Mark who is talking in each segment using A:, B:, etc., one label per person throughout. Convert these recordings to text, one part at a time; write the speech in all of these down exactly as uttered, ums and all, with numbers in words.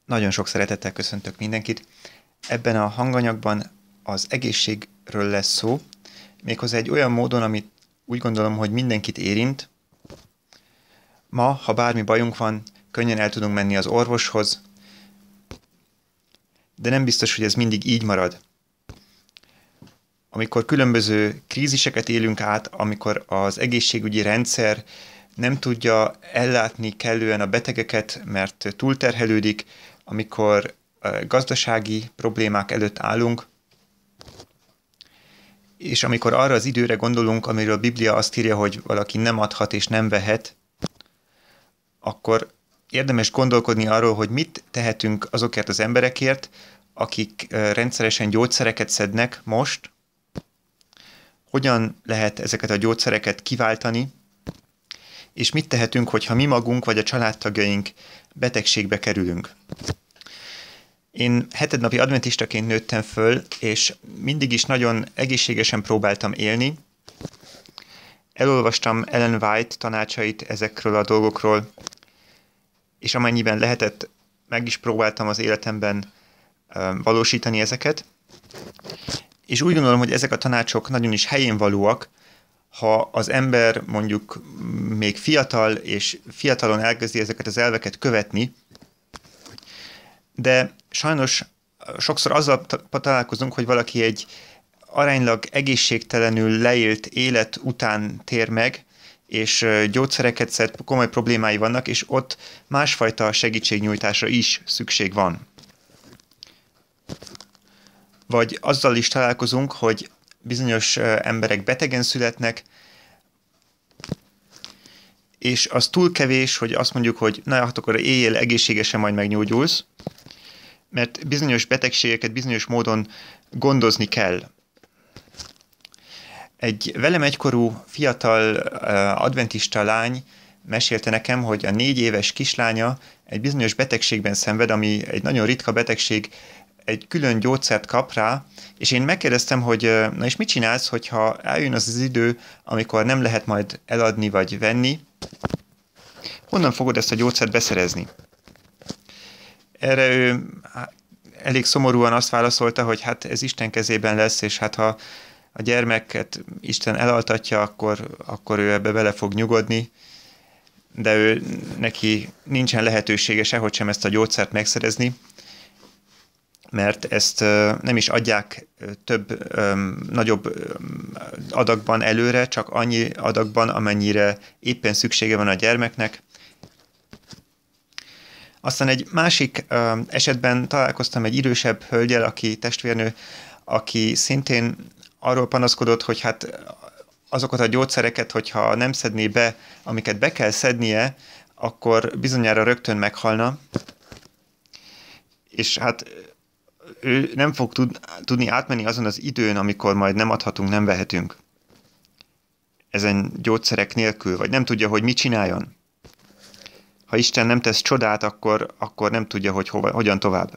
A: Nagyon sok szeretettel köszöntök mindenkit. Ebben a hanganyagban az egészségről lesz szó, méghozzá egy olyan módon, amit úgy gondolom, hogy mindenkit érint. Ma, ha bármi bajunk van, könnyen el tudunk menni az orvoshoz, de nem biztos, hogy ez mindig így marad. Amikor különböző kríziseket élünk át, amikor az egészségügyi rendszer nem tudja ellátni kellően a betegeket, mert túlterhelődik, amikor gazdasági problémák előtt állunk, és amikor arra az időre gondolunk, amiről a Biblia azt írja, hogy valaki nem adhat és nem vehet, akkor érdemes gondolkodni arról, hogy mit tehetünk azokért az emberekért, akik rendszeresen gyógyszereket szednek most, hogyan lehet ezeket a gyógyszereket kiváltani, és mit tehetünk, hogyha mi magunk vagy a családtagjaink betegségbe kerülünk. Én hetednapi adventistaként nőttem föl, és mindig is nagyon egészségesen próbáltam élni. Elolvastam Ellen White tanácsait ezekről a dolgokról, és amennyiben lehetett, meg is próbáltam az életemben valósítani ezeket. És úgy gondolom, hogy ezek a tanácsok nagyon is helyén valóak, ha az ember mondjuk még fiatal, és fiatalon elkezdi ezeket az elveket követni, de sajnos sokszor azzal találkozunk, hogy valaki egy aránylag egészségtelenül leélt élet után tér meg, és gyógyszereket szed, komoly problémái vannak, és ott másfajta segítségnyújtásra is szükség van. Vagy azzal is találkozunk, hogy bizonyos emberek betegen születnek, és az túl kevés, hogy azt mondjuk, hogy na, hát akkor éljél egészségesen, majd meggyógyulsz, mert bizonyos betegségeket bizonyos módon gondozni kell. Egy velem egykorú fiatal adventista lány mesélte nekem, hogy a négy éves kislánya egy bizonyos betegségben szenved, ami egy nagyon ritka betegség, egy külön gyógyszert kap rá, és én megkérdeztem, hogy na és mit csinálsz, hogyha eljön az az idő, amikor nem lehet majd eladni vagy venni, honnan fogod ezt a gyógyszert beszerezni? Erre ő elég szomorúan azt válaszolta, hogy hát ez Isten kezében lesz, és hát ha a gyermeket Isten elaltatja, akkor, akkor ő ebbe bele fog nyugodni, de ő, neki nincsen lehetősége sehogy sem ezt a gyógyszert megszerezni, mert ezt nem is adják több, nagyobb adagban előre, csak annyi adagban, amennyire éppen szüksége van a gyermeknek. Aztán egy másik esetben találkoztam egy idősebb hölgyel, aki testvérnő, aki szintén arról panaszkodott, hogy hát azokat a gyógyszereket, hogyha nem szedné be, amiket be kell szednie, akkor bizonyára rögtön meghalna. És hát ő nem fog tud, tudni átmenni azon az időn, amikor majd nem adhatunk, nem vehetünk ezen gyógyszerek nélkül, vagy nem tudja, hogy mit csináljon. Ha Isten nem tesz csodát, akkor, akkor nem tudja, hogy hova, hogyan tovább.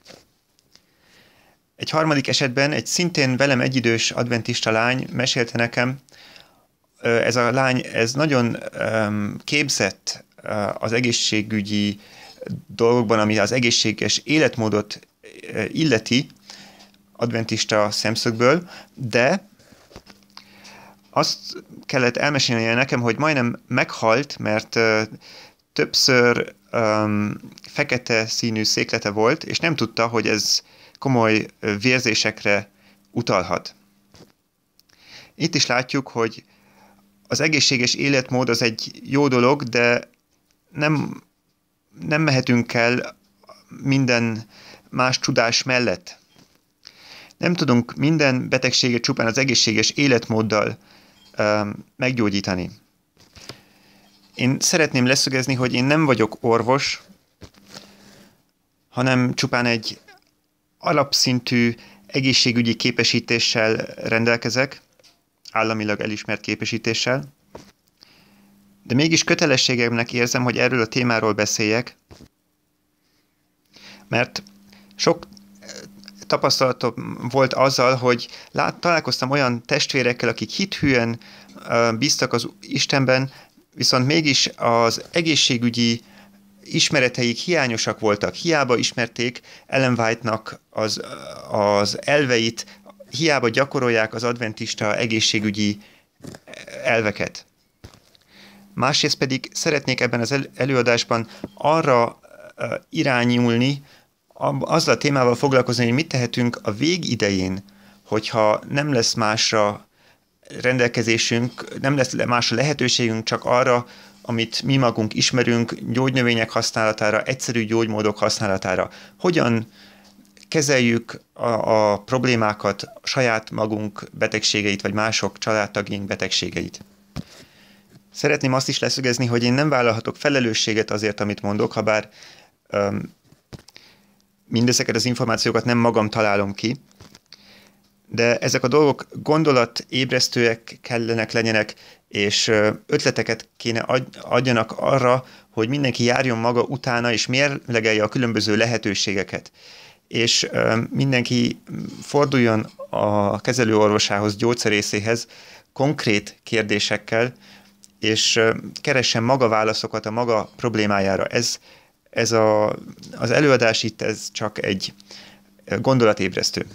A: Egy harmadik esetben egy szintén velem egyidős adventista lány mesélte nekem, ez a lány ez nagyon képzett az egészségügyi dolgokban, ami az egészséges életmódot illeti adventista szemszögből, de azt kellett elmesélnie nekem, hogy majdnem meghalt, mert többször um, fekete színű széklete volt, és nem tudta, hogy ez komoly vérzésekre utalhat. Itt is látjuk, hogy az egészséges életmód az egy jó dolog, de nem, nem mehetünk el minden más tudás mellett. Nem tudunk minden betegséget csupán az egészséges életmóddal um, meggyógyítani. Én szeretném leszögezni, hogy én nem vagyok orvos, hanem csupán egy alapszintű egészségügyi képesítéssel rendelkezek, államilag elismert képesítéssel, de mégis kötelességemnek érzem, hogy erről a témáról beszéljek, mert sok tapasztalatom volt azzal, hogy lát, találkoztam olyan testvérekkel, akik hithűen uh, bíztak az Istenben, viszont mégis az egészségügyi ismereteik hiányosak voltak, hiába ismerték Ellen White-nak az, az elveit, hiába gyakorolják az adventista egészségügyi elveket. Másrészt pedig szeretnék ebben az előadásban arra irányulni, azzal a témával foglalkozni, hogy mit tehetünk a vég idején, hogyha nem lesz másra rendelkezésünk, nem lesz másra lehetőségünk, csak arra, amit mi magunk ismerünk, gyógynövények használatára, egyszerű gyógymódok használatára. Hogyan kezeljük a, a problémákat, a saját magunk betegségeit, vagy mások családtagjaink betegségeit. Szeretném azt is leszögezni, hogy én nem vállalhatok felelősséget azért, amit mondok, habár um, mindezeket az információkat nem magam találom ki, de ezek a dolgok gondolatébresztőek kellenek legyenek, és ötleteket kéne adjanak arra, hogy mindenki járjon maga utána, és mérlegelje a különböző lehetőségeket. És mindenki forduljon a kezelőorvosához, gyógyszerészéhez konkrét kérdésekkel, és keressen maga válaszokat a maga problémájára. Ez, ez a, az előadás itt, ez csak egy gondolatébresztő.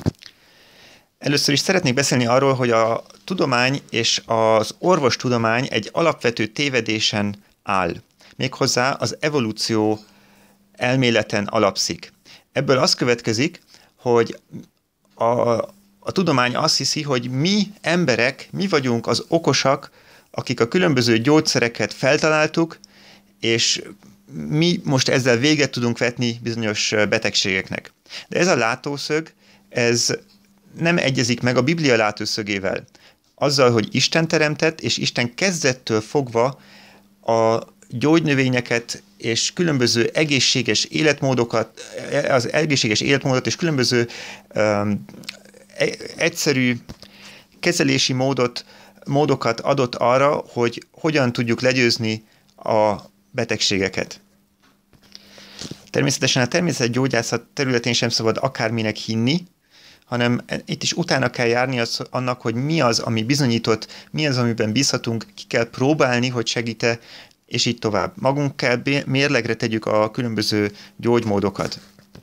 A: Először is szeretnék beszélni arról, hogy a tudomány és az orvostudomány egy alapvető tévedésen áll. Méghozzá az evolúció elméleten alapszik. Ebből az következik, hogy a, a tudomány azt hiszi, hogy mi emberek, mi vagyunk az okosak, akik a különböző gyógyszereket feltaláltuk, és mi most ezzel véget tudunk vetni bizonyos betegségeknek. De ez a látószög, ez nem egyezik meg a Biblia látószögével. Azzal, hogy Isten teremtett, és Isten kezdettől fogva a gyógynövényeket és különböző egészséges életmódokat, az egészséges életmódot és különböző um, egyszerű kezelési módot, módokat adott arra, hogy hogyan tudjuk legyőzni a betegségeket. Természetesen a természetgyógyászat területén sem szabad akárminek hinni, hanem itt is utána kell járni az, annak, hogy mi az, ami bizonyított, mi az, amiben bízhatunk, ki kell próbálni, hogy segít-e, és így tovább. Magunk kell mérlegre tegyük a különböző gyógymódokat.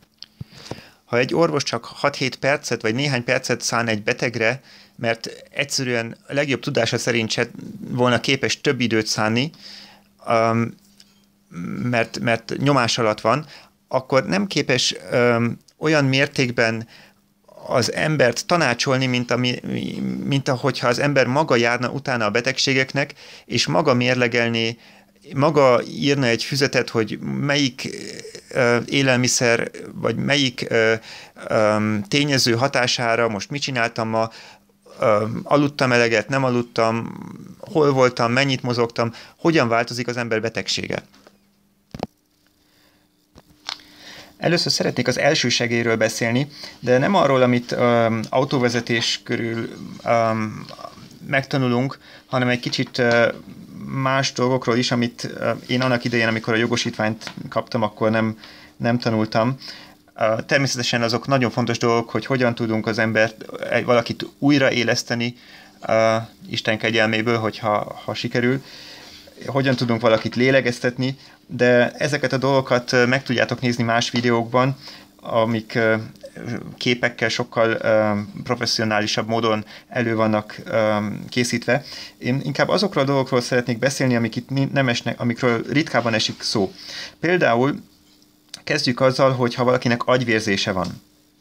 A: Ha egy orvos csak hat-hét percet, vagy néhány percet szán egy betegre, mert egyszerűen a legjobb tudása szerint se volna képes több időt szánni, um, mert, mert nyomás alatt van, akkor nem képes um, olyan mértékben az embert tanácsolni, mint, ami, mint ahogyha az ember maga járna utána a betegségeknek, és maga mérlegelné, maga írna egy füzetet, hogy melyik uh, élelmiszer, vagy melyik uh, um, tényező hatására most mit csináltam ma, um, aludtam eleget, nem aludtam, hol voltam, mennyit mozogtam, hogyan változik az ember betegsége. Először szeretnék az elsősegélyről beszélni, de nem arról, amit um, autóvezetés körül um, megtanulunk, hanem egy kicsit uh, más dolgokról is, amit uh, én annak idején, amikor a jogosítványt kaptam, akkor nem, nem tanultam. Uh, természetesen azok nagyon fontos dolgok, hogy hogyan tudunk az embert, egy, valakit újraéleszteni uh, Isten kegyelméből, hogyha ha sikerül, hogyan tudunk valakit lélegeztetni, de ezeket a dolgokat meg tudjátok nézni más videókban, amik képekkel sokkal professzionálisabb módon elő vannak készítve. Én inkább azokról a dolgokról szeretnék beszélni, amik itt nem esnek, amikről ritkában esik szó. Például kezdjük azzal, hogy ha valakinek agyvérzése van.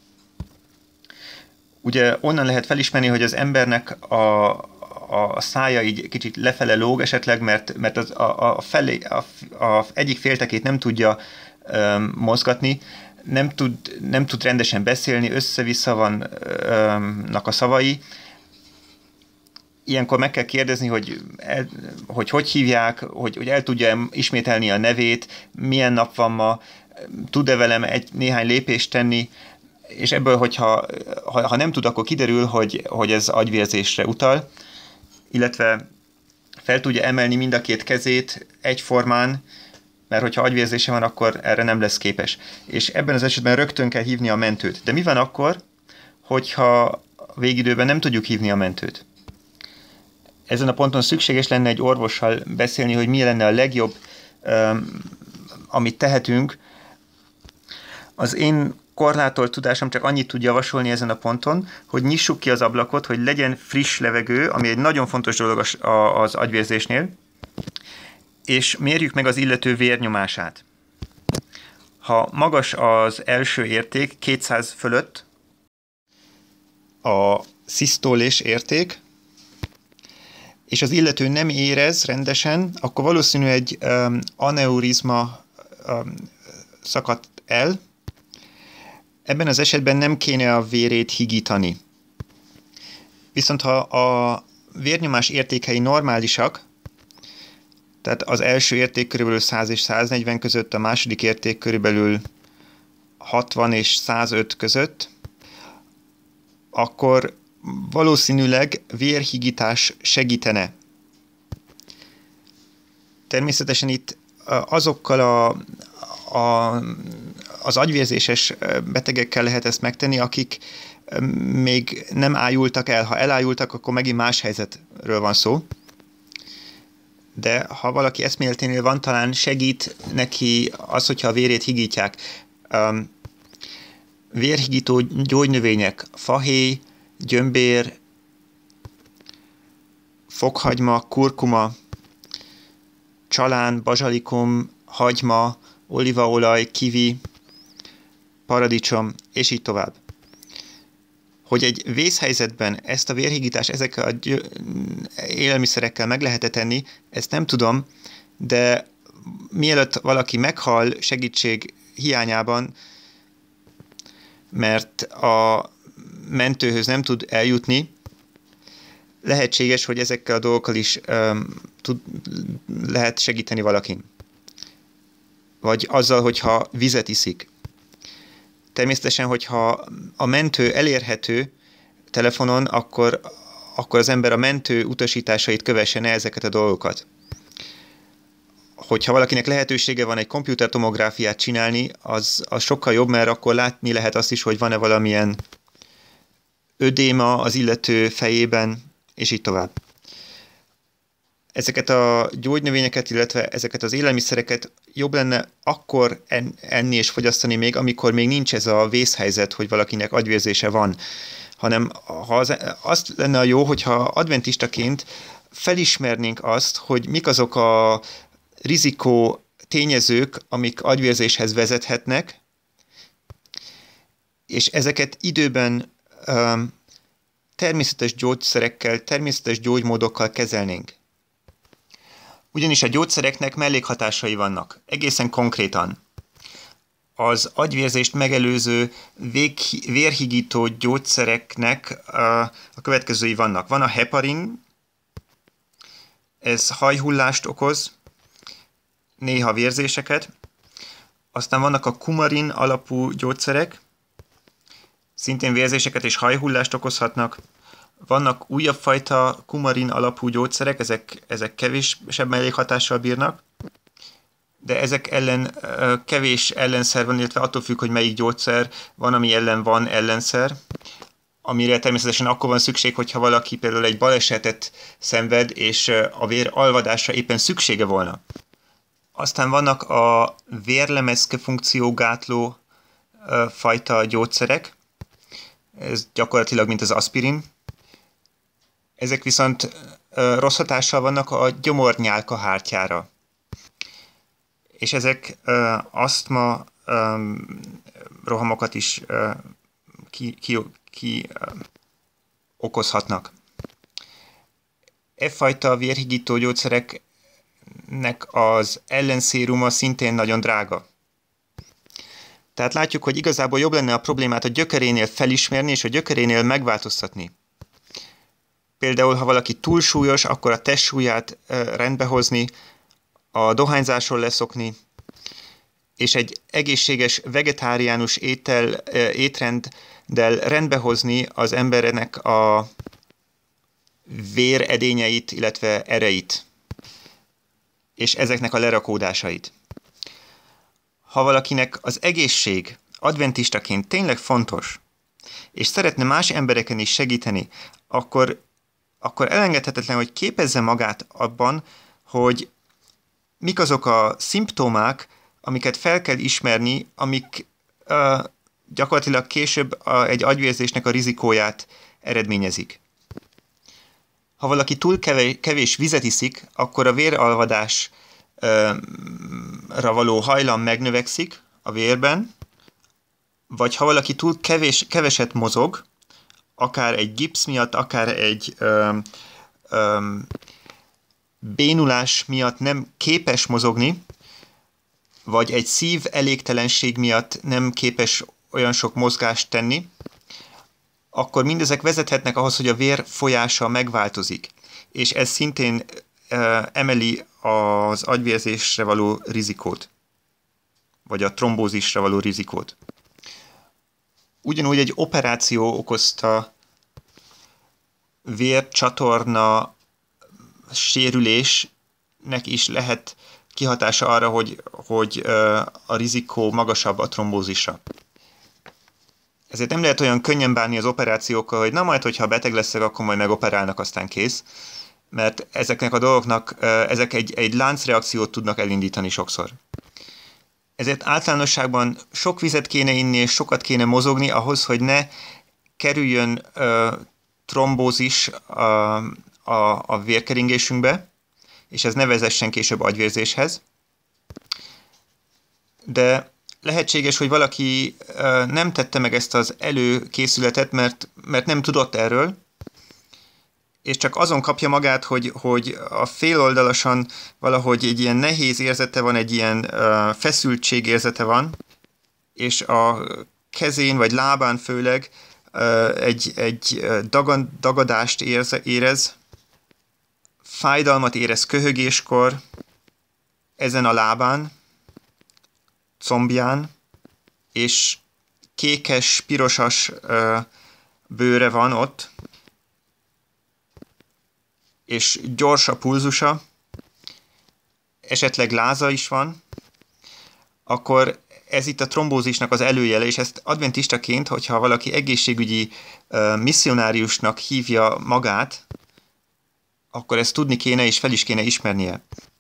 A: Ugye onnan lehet felismerni, hogy az embernek a a szája így kicsit lefele lóg esetleg, mert, mert az, a, a, felé, a, a egyik féltekét nem tudja um, mozgatni, nem tud, nem tud rendesen beszélni, össze-vissza vannak a szavai. Ilyenkor meg kell kérdezni, hogy el, hogy, hogy hívják, hogy, hogy el tudja ismételni a nevét, milyen nap van ma, tud-e velem egy néhány lépést tenni, és ebből, hogyha ha, ha nem tud, akkor kiderül, hogy, hogy ez agyvérzésre utal, illetve fel tudja emelni mind a két kezét egyformán, mert hogyha agyvérzése van, akkor erre nem lesz képes. És ebben az esetben rögtön kell hívni a mentőt. De mi van akkor, hogyha végidőben nem tudjuk hívni a mentőt? Ezen a ponton szükséges lenne egy orvossal beszélni, hogy mi lenne a legjobb um, amit tehetünk, az én korlátolt tudásom csak annyit tud javasolni ezen a ponton, hogy nyissuk ki az ablakot, hogy legyen friss levegő, ami egy nagyon fontos dolog az agyvérzésnél, és mérjük meg az illető vérnyomását. Ha magas az első érték, kétszáz fölött, a szisztólés érték, és az illető nem érez rendesen, akkor valószínű egy um, aneurizma um, szakadt el. Ebben az esetben nem kéne a vérét higítani. Viszont ha a vérnyomás értékei normálisak, tehát az első érték körülbelül száz és száznegyven között, a második érték körülbelül hatvan és százöt között, akkor valószínűleg vérhigítás segítene. Természetesen itt azokkal a, a, az agyvérzéses betegekkel lehet ezt megtenni, akik még nem ájultak el. Ha elájultak, akkor megint más helyzetről van szó. De ha valaki eszméleténél van, talán segít neki az, hogyha a vérét higítják. Um, vérhigító gyógynövények, fahéj, gyömbér, fokhagyma, kurkuma, csalán, bazsalikom, hagyma, olívaolaj, kivi, paradicsom, és így tovább. Hogy egy vészhelyzetben ezt a vérhigítást ezekkel a élelmiszerekkel meg lehet-e tenni, ezt nem tudom, de mielőtt valaki meghal segítség hiányában, mert a mentőhöz nem tud eljutni, lehetséges, hogy ezekkel a dolgokkal is um, tud, lehet segíteni valakin. Vagy azzal, hogyha vizet iszik. Természetesen, hogyha a mentő elérhető telefonon, akkor, akkor az ember a mentő utasításait kövesse, ne ezeket a dolgokat. Hogyha valakinek lehetősége van egy komputertomográfiát csinálni, az, az sokkal jobb, mert akkor látni lehet azt is, hogy van-e valamilyen ödéma az illető fejében, és így tovább. Ezeket a gyógynövényeket, illetve ezeket az élelmiszereket jobb lenne akkor enni és fogyasztani még, amikor még nincs ez a vészhelyzet, hogy valakinek agyvérzése van. Hanem ha az, azt lenne a jó, hogyha adventistaként felismernénk azt, hogy mik azok a rizikó tényezők, amik agyvérzéshez vezethetnek, és ezeket időben um, természetes gyógyszerekkel, természetes gyógymódokkal kezelnénk. Ugyanis a gyógyszereknek mellékhatásai vannak, egészen konkrétan. Az agyvérzést megelőző vég, vérhigító gyógyszereknek uh, a következői vannak. Van a heparin, ez hajhullást okoz, néha vérzéseket. Aztán vannak a kumarin alapú gyógyszerek, szintén vérzéseket és hajhullást okozhatnak. Vannak újabb fajta kumarin alapú gyógyszerek, ezek, ezek kevésebb mellékhatással bírnak, de ezek ellen kevés ellenszer van, illetve attól függ, hogy melyik gyógyszer van, ami ellen van ellenszer, amire természetesen akkor van szükség, hogyha valaki például egy balesetet szenved, és a vér alvadásra éppen szüksége volna. Aztán vannak a vérlemezke funkciógátló fajta gyógyszerek, ez gyakorlatilag mint az aspirin. Ezek viszont rossz hatással vannak a gyomornyálkahártyára. És ezek asztma rohamokat is ki, ki, ki okozhatnak. E fajta vérhigító gyógyszereknek az ellenszéruma szintén nagyon drága. Tehát látjuk, hogy igazából jobb lenne a problémát a gyökerénél felismerni, és a gyökerénél megváltoztatni. Például, ha valaki túlsúlyos, akkor a testsúlyát rendbehozni, a dohányzásról leszokni, és egy egészséges vegetáriánus étel, étrenddel rendbehozni az embernek a véredényeit, illetve ereit, és ezeknek a lerakódásait. Ha valakinek az egészség adventistaként tényleg fontos, és szeretne más embereken is segíteni, akkor, akkor elengedhetetlen, hogy képezze magát abban, hogy mik azok a szimptomák, amiket fel kell ismerni, amik uh, gyakorlatilag később a, egy agyvérzésnek a rizikóját eredményezik. Ha valaki túl kevés, kevés vizet iszik, akkor a véralvadásra való hajlam megnövekszik a vérben, vagy ha valaki túl kevés, keveset mozog, akár egy gipsz miatt, akár egy ö, ö, bénulás miatt nem képes mozogni, vagy egy szív elégtelenség miatt nem képes olyan sok mozgást tenni, akkor mindezek vezethetnek ahhoz, hogy a vér folyása megváltozik, és ez szintén ö, emeli az agyvérzésre való rizikót, vagy a trombózisra való rizikót. Ugyanúgy egy operáció okozta vércsatorna sérülésnek is lehet kihatása arra, hogy, hogy a rizikó magasabb a trombózisra. Ezért nem lehet olyan könnyen bánni az operációkkal, hogy na majd, hogyha beteg leszek, akkor majd megoperálnak, aztán kész. Mert ezeknek a dolgoknak, ezek egy, egy láncreakciót tudnak elindítani sokszor. Ezért általánosságban sok vizet kéne inni, és sokat kéne mozogni ahhoz, hogy ne kerüljön ö, trombózis a, a, a vérkeringésünkbe, és ez ne vezessen később agyvérzéshez. De lehetséges, hogy valaki ö, nem tette meg ezt az előkészületet, mert, mert nem tudott erről, és csak azon kapja magát, hogy, hogy a féloldalasan valahogy egy ilyen nehéz érzete van, egy ilyen uh, feszültség érzete van, és a kezén vagy lábán főleg uh, egy, egy dagad, dagadást érz, érez, fájdalmat érez köhögéskor, ezen a lábán, combján, és kékes, pirosas uh, bőre van ott, és gyors a pulzusa, esetleg láza is van, akkor ez itt a trombózisnak az előjele, és ezt adventistaként, hogyha valaki egészségügyi uh, misszionáriusnak hívja magát, akkor ezt tudni kéne, és fel is kéne ismernie.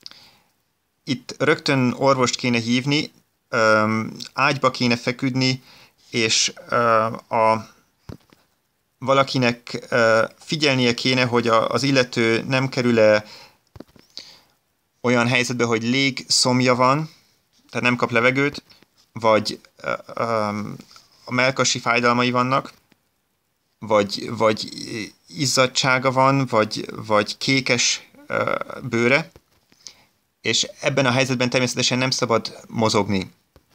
A: Itt rögtön orvost kéne hívni, um, ágyba kéne feküdni, és uh, a valakinek uh, figyelnie kéne, hogy a, az illető nem kerül-e olyan helyzetbe, hogy légszomja van, tehát nem kap levegőt, vagy uh, um, a mellkasi fájdalmai vannak, vagy, vagy izzadtsága van, vagy, vagy kékes uh, bőre, és ebben a helyzetben természetesen nem szabad mozogni,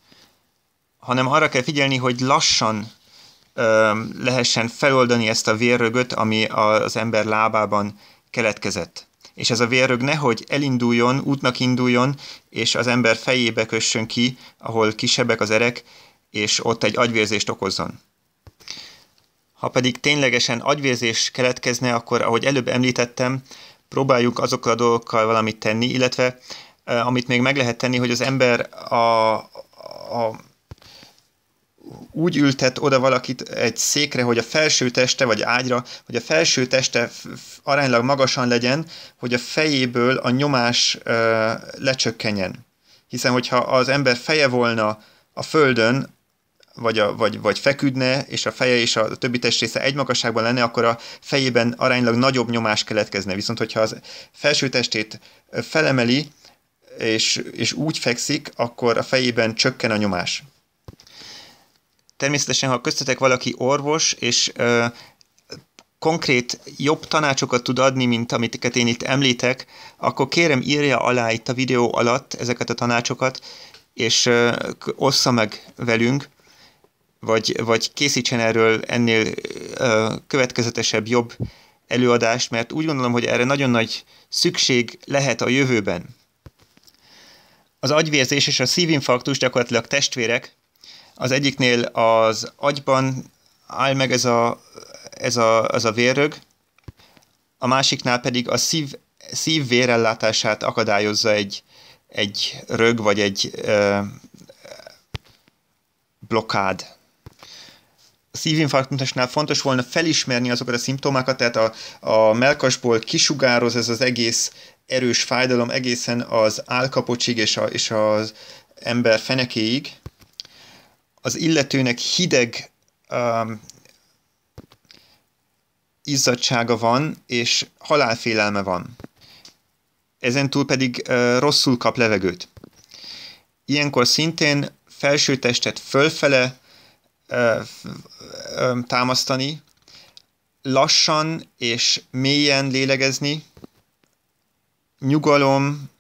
A: hanem arra kell figyelni, hogy lassan lehessen feloldani ezt a vérrögöt, ami az ember lábában keletkezett. És ez a vérrög nehogy elinduljon, útnak induljon, és az ember fejébe kössön ki, ahol kisebbek az erek, és ott egy agyvérzést okozzon. Ha pedig ténylegesen agyvérzés keletkezne, akkor, ahogy előbb említettem, próbáljuk azokkal a dolgokkal valamit tenni, illetve amit még meg lehet tenni, hogy az ember a, a úgy ültet oda valakit egy székre, hogy a felső teste, vagy ágyra, hogy a felső teste aránylag magasan legyen, hogy a fejéből a nyomás ö, lecsökkenjen. Hiszen, hogyha az ember feje volna a földön, vagy, a, vagy, vagy feküdne, és a feje és a többi testrésze egy magasságban lenne, akkor a fejében aránylag nagyobb nyomás keletkezne. Viszont, hogyha az felső testét felemeli, és, és úgy fekszik, akkor a fejében csökken a nyomás. Természetesen, ha köztetek valaki orvos, és ö, konkrét jobb tanácsokat tud adni, mint amiket én itt említek, akkor kérem írja alá itt a videó alatt ezeket a tanácsokat, és ö, ossza meg velünk, vagy, vagy készítsen erről ennél ö, következetesebb, jobb előadást, mert úgy gondolom, hogy erre nagyon nagy szükség lehet a jövőben. Az agyvérzés és a szívinfarktus gyakorlatilag testvérek. Az egyiknél az agyban áll meg ez a, ez a, ez a vérrög, a másiknál pedig a szív, szív vérellátását akadályozza egy, egy rög vagy egy ö, blokkád. A szívinfarktusnál fontos volna felismerni azokat a szimptomákat, tehát a, a mellkasból kisugároz ez az egész erős fájdalom egészen az állkapocsig és, a, és az ember fenekéig, az illetőnek hideg um, izzadtsága van, és halálfélelme van. Ezentúl pedig uh, rosszul kap levegőt. Ilyenkor szintén felsőtestet fölfele uh, uh, támasztani, lassan és mélyen lélegezni, nyugalom,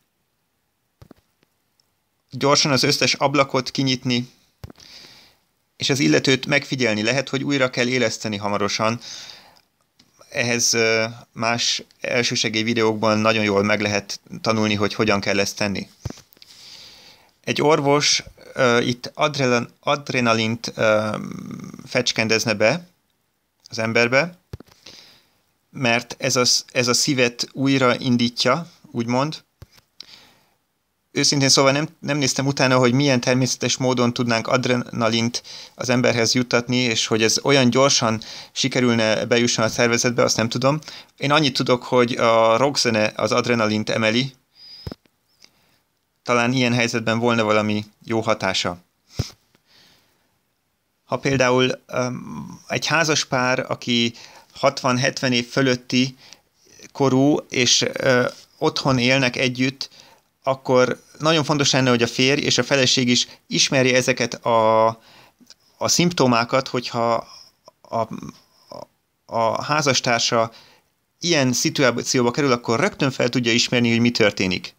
A: gyorsan az összes ablakot kinyitni, és az illetőt megfigyelni. Lehet, hogy újra kell éleszteni hamarosan. Ehhez más elsősegély videókban nagyon jól meg lehet tanulni, hogy hogyan kell ezt tenni. Egy orvos uh, itt adrenalin, adrenalint uh, fecskendezne be az emberbe, mert ez a, ez a szívet újra indítja, úgymond. Őszintén szóval nem, nem néztem utána, hogy milyen természetes módon tudnánk adrenalint az emberhez juttatni, és hogy ez olyan gyorsan sikerülne bejusson a szervezetbe, azt nem tudom. Én annyit tudok, hogy a rockzene az adrenalint emeli. Talán ilyen helyzetben volna valami jó hatása. Ha például um, egy házas pár, aki hatvan-hetven év fölötti korú, és uh, otthon élnek együtt, akkor nagyon fontos lenne, hogy a férj és a feleség is ismerje ezeket a, a szimptomákat, hogyha a, a, a házastársa ilyen szituációba kerül, akkor rögtön fel tudja ismerni, hogy mi történik.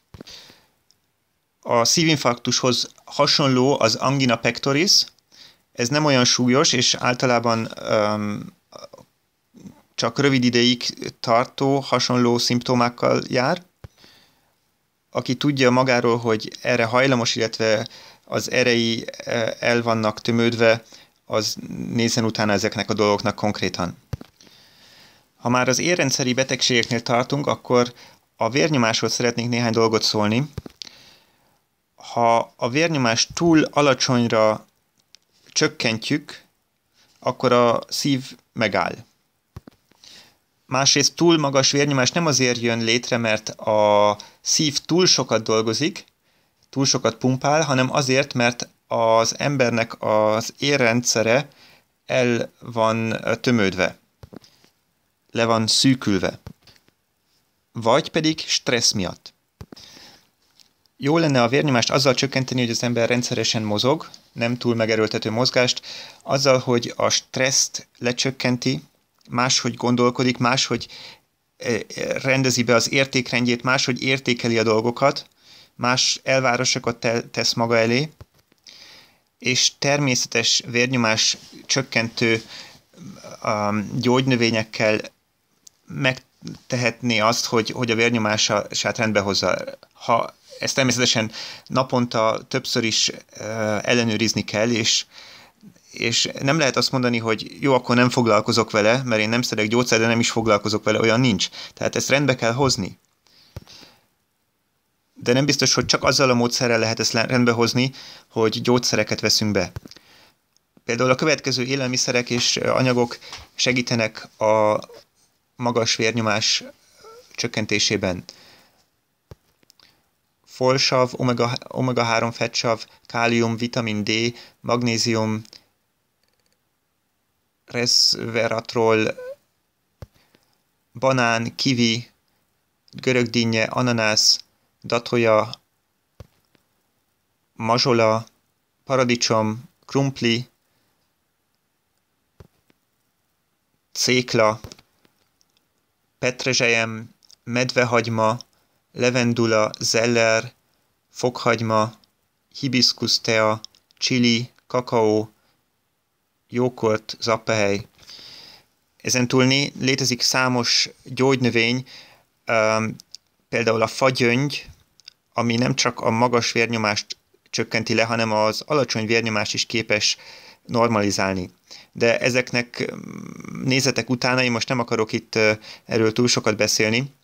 A: A szívinfarktushoz hasonló az angina pectoris. Ez nem olyan súlyos, és általában um, csak rövid ideig tartó, hasonló szimptomákkal jár. Aki tudja magáról, hogy erre hajlamos, illetve az erei el vannak tömődve, az nézzen utána ezeknek a dolgoknak konkrétan. Ha már az érrendszeri betegségeknél tartunk, akkor a vérnyomásról szeretnék néhány dolgot szólni. Ha a vérnyomás túl alacsonyra csökkentjük, akkor a szív megáll. Másrészt túl magas vérnyomás nem azért jön létre, mert a szív túl sokat dolgozik, túl sokat pumpál, hanem azért, mert az embernek az érrendszere el van tömődve, le van szűkülve, vagy pedig stressz miatt. Jó lenne a vérnyomást azzal csökkenteni, hogy az ember rendszeresen mozog, nem túl megerőltető mozgást, azzal, hogy a stresszt lecsökkenti, máshogy gondolkodik, máshogy rendezi be az értékrendjét, máshogy értékeli a dolgokat, más elvárásokat tesz maga elé, és természetes vérnyomás csökkentő um, gyógynövényekkel megtehetné azt, hogy, hogy a vérnyomását rendbe hozza. Ha ezt természetesen naponta többször is uh, ellenőrizni kell, és és nem lehet azt mondani, hogy jó, akkor nem foglalkozok vele, mert én nem szedek gyógyszer, de nem is foglalkozok vele, olyan nincs. Tehát ezt rendbe kell hozni. De nem biztos, hogy csak azzal a módszerrel lehet ezt rendbe hozni, hogy gyógyszereket veszünk be. Például a következő élelmiszerek és anyagok segítenek a magas vérnyomás csökkentésében. Folsav, omega három fettsav, kálium, vitamin D, magnézium, resveratrol, banán, kivi, görögdinnye, ananász, datolya, mazsola, paradicsom, krumpli, cékla, petrezselyem, medvehagyma, levendula, zeller, fokhagyma, hibiscus tea, chili, kakaó, jókort, zappehely. Ezentúl né- létezik számos gyógynövény, um, például a fagyöngy, ami nem csak a magas vérnyomást csökkenti le, hanem az alacsony vérnyomást is képes normalizálni. De ezeknek nézetek utána, én most nem akarok itt erről túl sokat beszélni,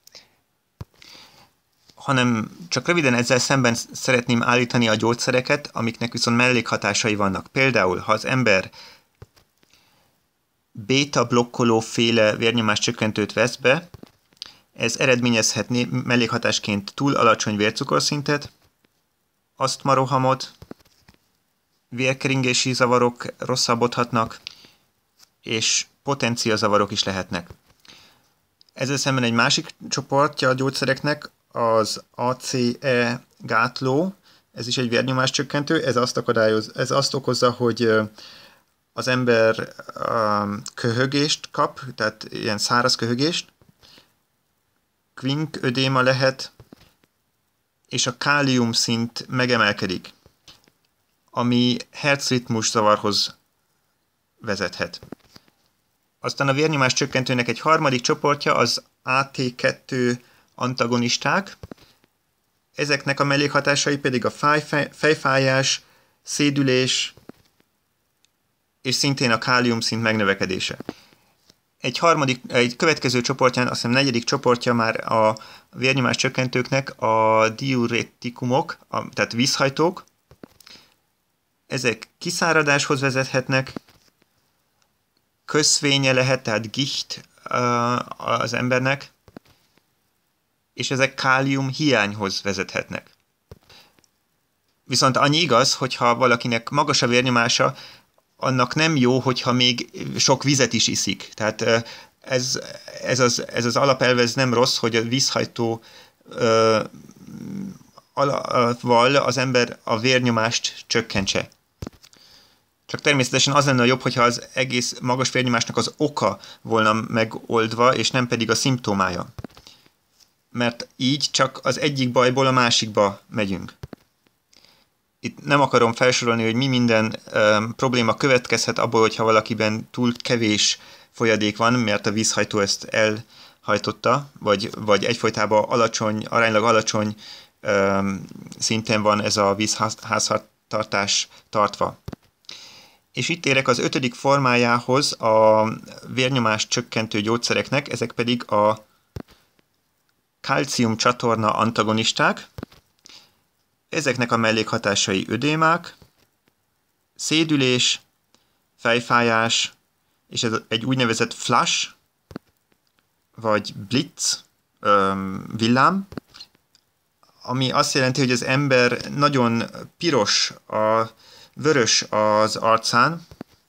A: hanem csak röviden ezzel szemben szeretném állítani a gyógyszereket, amiknek viszont mellékhatásai vannak. Például, ha az ember béta-blokkoló féle vérnyomás csökkentőt vesz be, ez eredményezhet mellékhatásként túl alacsony vércukorszintet, asztmarohamot, vérkeringési zavarok rosszabbodhatnak, és potenciazavarok is lehetnek. Ezzel szemben egy másik csoportja a gyógyszereknek az á cé e gátló, ez is egy vérnyomás csökkentő, ez azt, akadályoz, ez azt okozza, hogy az ember köhögést kap, tehát ilyen száraz köhögést, kvink ödéma lehet, és a kálium szint megemelkedik, ami hercritmus zavarhoz vezethet. Aztán a vérnyomás csökkentőnek egy harmadik csoportja az á té kettő antagonisták. Ezeknek a mellékhatásai pedig a fáj, fejfájás, szédülés és szintén a kálium szint megnövekedése. Egy, harmadik, egy következő csoportján, azt hiszem negyedik csoportja már a vérnyomás csökkentőknek a diuretikumok, a, tehát vízhajtók. Ezek kiszáradáshoz vezethetnek, köszvénye lehet, tehát gicht az embernek, és ezek kálium hiányhoz vezethetnek. Viszont annyi igaz, hogyha valakinek magas a vérnyomása, annak nem jó, hogyha még sok vizet is iszik. Tehát ez, ez, az, ez az alapelv, ez nem rossz, hogy a vízhajtó val az ember a vérnyomást csökkentse. Csak természetesen az lenne a jobb, hogyha az egész magas vérnyomásnak az oka volna megoldva, és nem pedig a szimptomája. Mert így csak az egyik bajból a másikba megyünk. Itt nem akarom felsorolni, hogy mi minden um, probléma következhet abból, hogyha valakiben túl kevés folyadék van, mert a vízhajtó ezt elhajtotta, vagy, vagy egyfolytában alacsony, aránylag alacsony um, szinten van ez a vízháztartás tartva. És itt érek az ötödik formájához a vérnyomás csökkentő gyógyszereknek, ezek pedig a kalcium csatorna antagonisták. Ezeknek a mellékhatásai ödémák, szédülés, fejfájás, és ez egy úgynevezett flash, vagy blitz, villám, ami azt jelenti, hogy az ember nagyon piros, a vörös az arcán,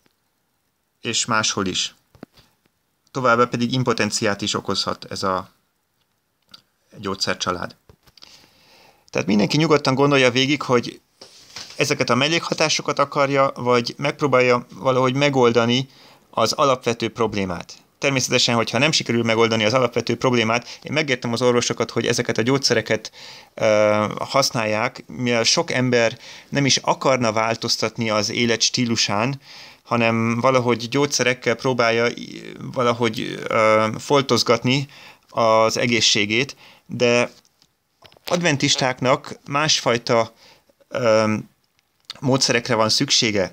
A: és máshol is. Továbbá pedig impotenciát is okozhat ez a gyógyszercsalád. Tehát mindenki nyugodtan gondolja végig, hogy ezeket a mellékhatásokat akarja, vagy megpróbálja valahogy megoldani az alapvető problémát. Természetesen, hogyha nem sikerül megoldani az alapvető problémát, én megértem az orvosokat, hogy ezeket a gyógyszereket uh, használják, mivel sok ember nem is akarna változtatni az élet stílusán, hanem valahogy gyógyszerekkel próbálja valahogy uh, foltozgatni az egészségét, de adventistáknak másfajta um, módszerekre van szüksége,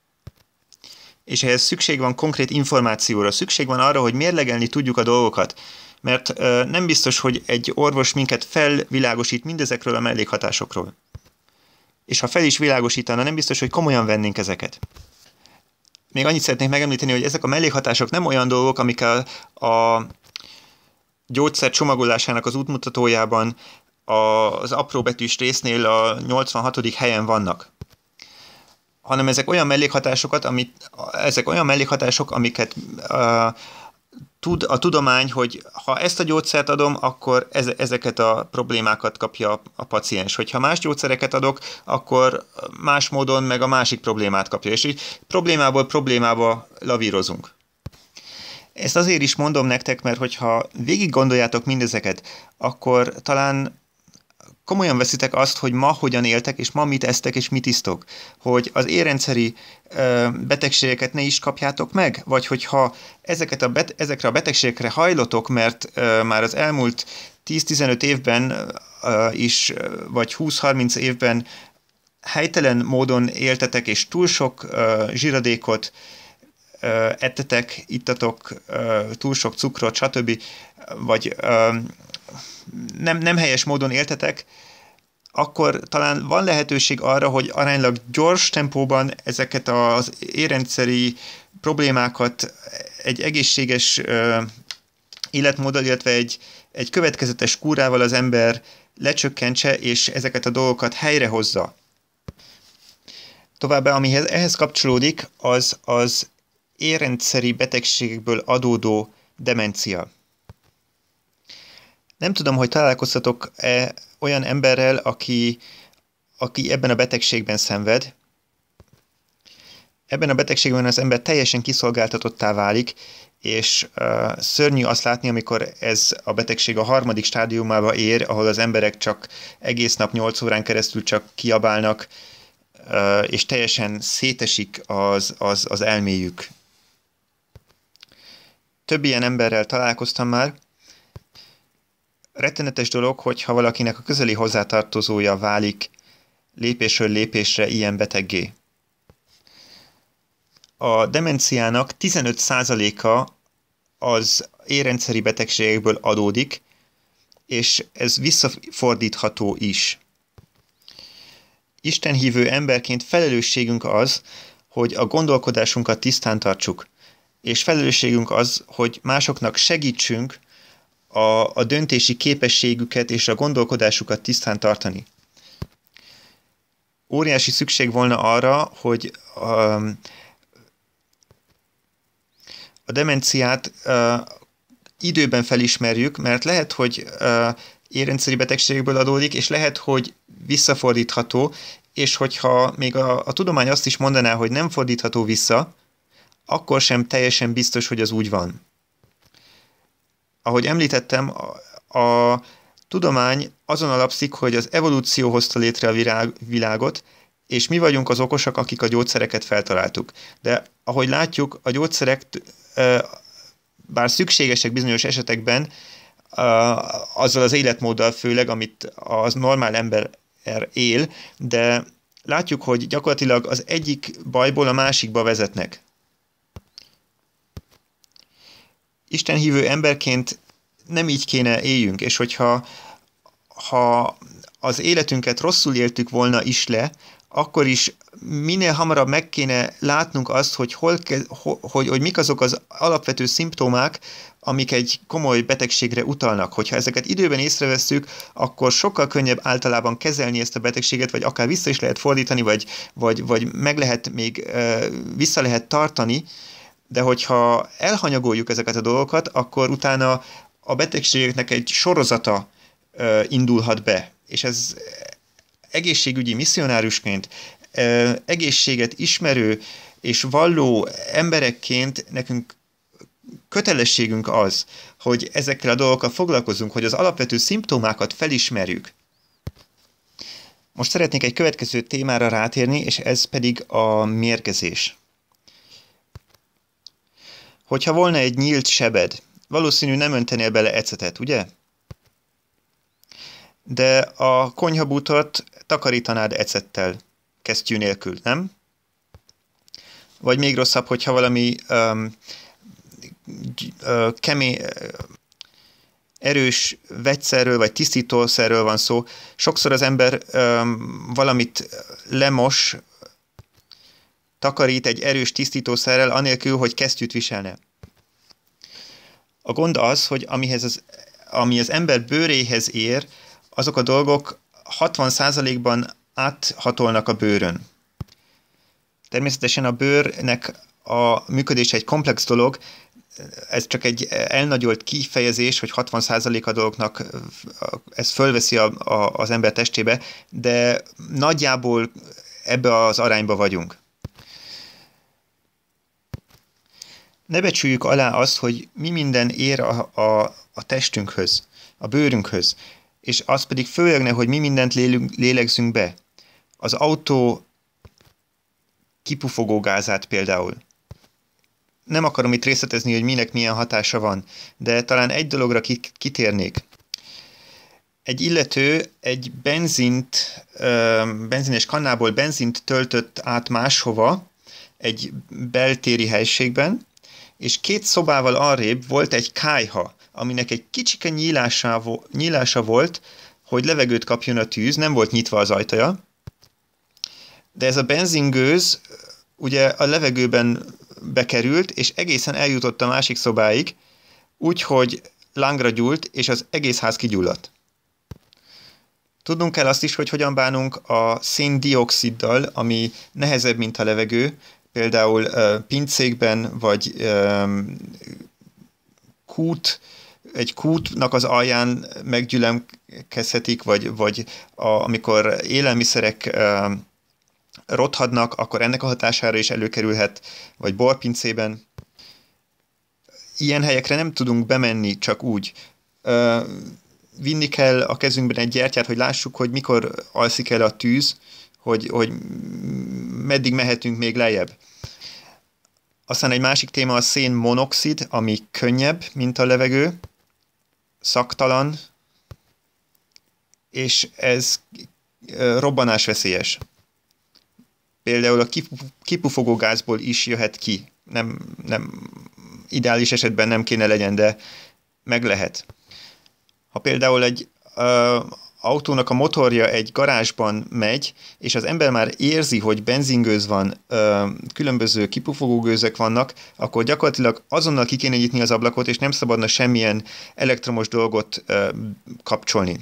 A: és ehhez szükség van konkrét információra, szükség van arra, hogy mérlegelni tudjuk a dolgokat, mert uh, nem biztos, hogy egy orvos minket felvilágosít mindezekről a mellékhatásokról. És ha fel is világosítana, nem biztos, hogy komolyan vennénk ezeket. Még annyit szeretnék megemlíteni, hogy ezek a mellékhatások nem olyan dolgok, amik a, a gyógyszer csomagolásának az útmutatójában az apróbetűs résznél a nyolcvanhatodik helyen vannak, hanem ezek olyan mellékhatásokat, amit, ezek olyan mellékhatások, amiket uh, tud a tudomány, hogy ha ezt a gyógyszert adom, akkor ez, ezeket a problémákat kapja a, a paciens. Hogyha más gyógyszereket adok, akkor más módon meg a másik problémát kapja. És így problémából problémába lavírozunk. Ezt azért is mondom nektek, mert hogyha végig gondoljátok mindezeket, akkor talán komolyan veszitek azt, hogy ma hogyan éltek, és ma mit esztek, és mit isztok. Hogy az érrendszeri ö, betegségeket ne is kapjátok meg, vagy hogyha ezeket a bet- ezekre a betegségekre hajlotok, mert ö, már az elmúlt tíz-tizenöt évben ö, is, vagy húsz-harminc évben helytelen módon éltetek, és túl sok ö, zsiradékot ö, ettetek, ittatok, ö, túl sok cukrot, stb., vagy ö, Nem, nem helyes módon éltetek, akkor talán van lehetőség arra, hogy aránylag gyors tempóban ezeket az érrendszeri problémákat egy egészséges uh, életmóddal, illetve egy, egy következetes kúrával az ember lecsökkentse, és ezeket a dolgokat helyrehozza. Továbbá, amihez ehhez kapcsolódik, az az érrendszeri betegségekből adódó demencia. Nem tudom, hogy találkoztatok-e olyan emberrel, aki, aki ebben a betegségben szenved. Ebben a betegségben az ember teljesen kiszolgáltatottá válik, és uh, szörnyű azt látni, amikor ez a betegség a harmadik stádiumába ér, ahol az emberek csak egész nap nyolc órán keresztül csak kiabálnak, uh, és teljesen szétesik az, az, az elméjük. Több ilyen emberrel találkoztam már. Rettenetes dolog, hogyha valakinek a közeli hozzátartozója válik lépésről lépésre ilyen beteggé. A demenciának tizenöt százaléka az érrendszeri betegségekből adódik, és ez visszafordítható is. Istenhívő emberként felelősségünk az, hogy a gondolkodásunkat tisztán tartsuk, és felelősségünk az, hogy másoknak segítsünk a, a döntési képességüket és a gondolkodásukat tisztán tartani. Óriási szükség volna arra, hogy um, a demenciát uh, időben felismerjük, mert lehet, hogy uh, érrendszeri betegségből adódik, és lehet, hogy visszafordítható, és hogyha még a, a tudomány azt is mondaná, hogy nem fordítható vissza, akkor sem teljesen biztos, hogy az úgy van. Ahogy említettem, a, a tudomány azon alapszik, hogy az evolúció hozta létre a virág, világot, és mi vagyunk az okosak, akik a gyógyszereket feltaláltuk. De ahogy látjuk, a gyógyszerek, bár szükségesek bizonyos esetekben, azzal az életmóddal főleg, amit az normál ember él, de látjuk, hogy gyakorlatilag az egyik bajból a másikba vezetnek. Istenhívő emberként nem így kéne éljünk, és hogyha ha az életünket rosszul éltük volna is le, akkor is minél hamarabb meg kéne látnunk azt, hogy, hol ke- hogy, hogy mik azok az alapvető szimptomák, amik egy komoly betegségre utalnak. Hogyha ezeket időben észrevesszük, akkor sokkal könnyebb általában kezelni ezt a betegséget, vagy akár vissza is lehet fordítani, vagy, vagy, vagy meg lehet még uh, vissza lehet tartani, de hogyha elhanyagoljuk ezeket a dolgokat, akkor utána a betegségeknek egy sorozata uh, indulhat be. És ez egészségügyi misszionárusként, uh, egészséget ismerő és valló emberekként nekünk kötelességünk az, hogy ezekkel a dolgokkal foglalkozunk, hogy az alapvető szimptomákat felismerjük. Most szeretnék egy következő témára rátérni, és ez pedig a mérgezés. Hogyha volna egy nyílt sebed, valószínű nem öntenél bele ecetet, ugye? De a konyhabútort takarítanád ecettel, kesztyű nélkül, nem? Vagy még rosszabb, hogyha valami um, kemény, erős vegyszerről vagy tisztítószerről van szó. Sokszor az ember um, valamit lemos, takarít egy erős tisztítószerrel, anélkül, hogy kesztyűt viselne. A gond az, hogy amihez az, ami az ember bőréhez ér, azok a dolgok hatvan százalékban áthatolnak a bőrön. Természetesen a bőrnek a működése egy komplex dolog, ez csak egy elnagyolt kifejezés, hogy hatvan százalék a dolgoknak ez fölveszi a, a, az ember testébe, de nagyjából ebbe az arányba vagyunk. Ne becsüljük alá azt, hogy mi minden ér a, a, a testünkhöz, a bőrünkhöz, és az pedig főleg ne, hogy mi mindent lélünk, lélegzünk be. Az autó kipufogó gázát például. Nem akarom itt részletezni, hogy minek milyen hatása van, de talán egy dologra kitérnék. Egy illető egy benzint, benzines kannából benzint töltött át máshova, egy beltéri helységben, és két szobával arrébb volt egy kályha, aminek egy kicsike nyílása, nyílása volt, hogy levegőt kapjon a tűz, nem volt nyitva az ajtaja, de ez a benzingőz ugye a levegőben bekerült, és egészen eljutott a másik szobáig, úgyhogy lángra gyúlt, és az egész ház kigyulladt. Tudnunk kell azt is, hogy hogyan bánunk a széndioxiddal, ami nehezebb, mint a levegő, például uh, pincékben, vagy um, kút, egy kútnak az alján meggyülemkezhetik, vagy, vagy a, amikor élelmiszerek uh, rothadnak, akkor ennek a hatására is előkerülhet, vagy borpincében. Ilyen helyekre nem tudunk bemenni csak úgy. Uh, vinni kell a kezünkben egy gyertyát, hogy lássuk, hogy mikor alszik el a tűz, hogy, hogy meddig mehetünk még lejjebb. Aztán egy másik téma a szénmonoxid, ami könnyebb, mint a levegő, szagtalan, és ez robbanásveszélyes. Például a kipufogó gázból is jöhet ki. Nem, nem, ideális esetben nem kéne legyen, de meg lehet. Ha például egy ö, autónak a motorja egy garázsban megy, és az ember már érzi, hogy benzingőz van, ö, különböző kipufogógőzök vannak, akkor gyakorlatilag azonnal ki kéne nyitni az ablakot, és nem szabadna semmilyen elektromos dolgot ö, kapcsolni.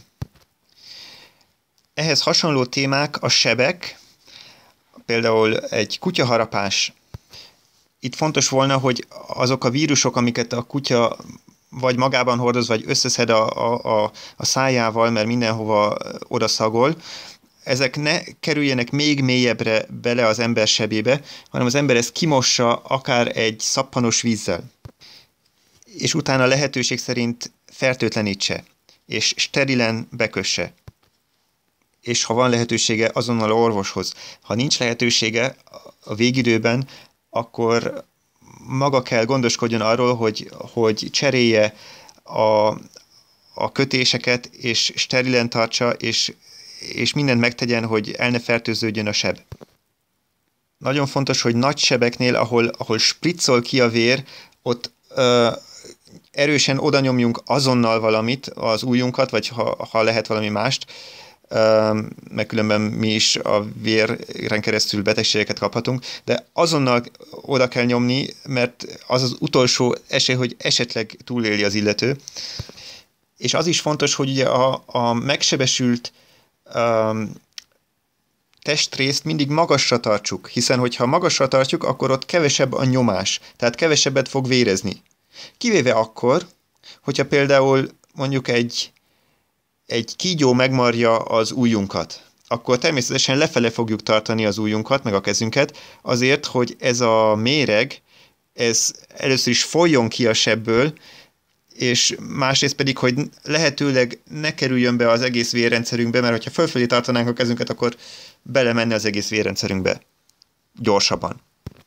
A: Ehhez hasonló témák a sebek, például egy kutyaharapás. Itt fontos volna, hogy azok a vírusok, amiket a kutya vagy magában hordoz, vagy összeszed a, a, a, a szájával, mert mindenhova odaszagol, ezek ne kerüljenek még mélyebbre bele az ember sebébe, hanem az ember ezt kimossa akár egy szappanos vízzel. És utána lehetőség szerint fertőtlenítse, és sterilen bekösse. És ha van lehetősége, azonnal orvoshoz. Ha nincs lehetősége a végidőben, akkor maga kell gondoskodjon arról, hogy, hogy cserélje a, a kötéseket, és sterilen tartsa, és, és mindent megtegyen, hogy el ne fertőződjön a seb. Nagyon fontos, hogy nagy sebeknél, ahol, ahol spriccol ki a vér, ott ö, erősen oda nyomjunk azonnal valamit, az ujjunkat, vagy ha, ha lehet valami mást, meg különben mi is a véren keresztül betegségeket kaphatunk, de azonnal oda kell nyomni, mert az az utolsó esély, hogy esetleg túléli az illető. És az is fontos, hogy ugye a, a megsebesült um, testrészt mindig magasra tartsuk, hiszen hogyha magasra tartjuk, akkor ott kevesebb a nyomás, tehát kevesebbet fog vérezni. Kivéve akkor, hogyha például mondjuk egy egy kígyó megmarja az ujjunkat, akkor természetesen lefele fogjuk tartani az ujjunkat, meg a kezünket, azért, hogy ez a méreg, ez először is folyjon ki a sebből, és másrészt pedig, hogy lehetőleg ne kerüljön be az egész vérrendszerünkbe, mert hogyha fölfelé tartanánk a kezünket, akkor belemenne az egész vérrendszerünkbe gyorsabban.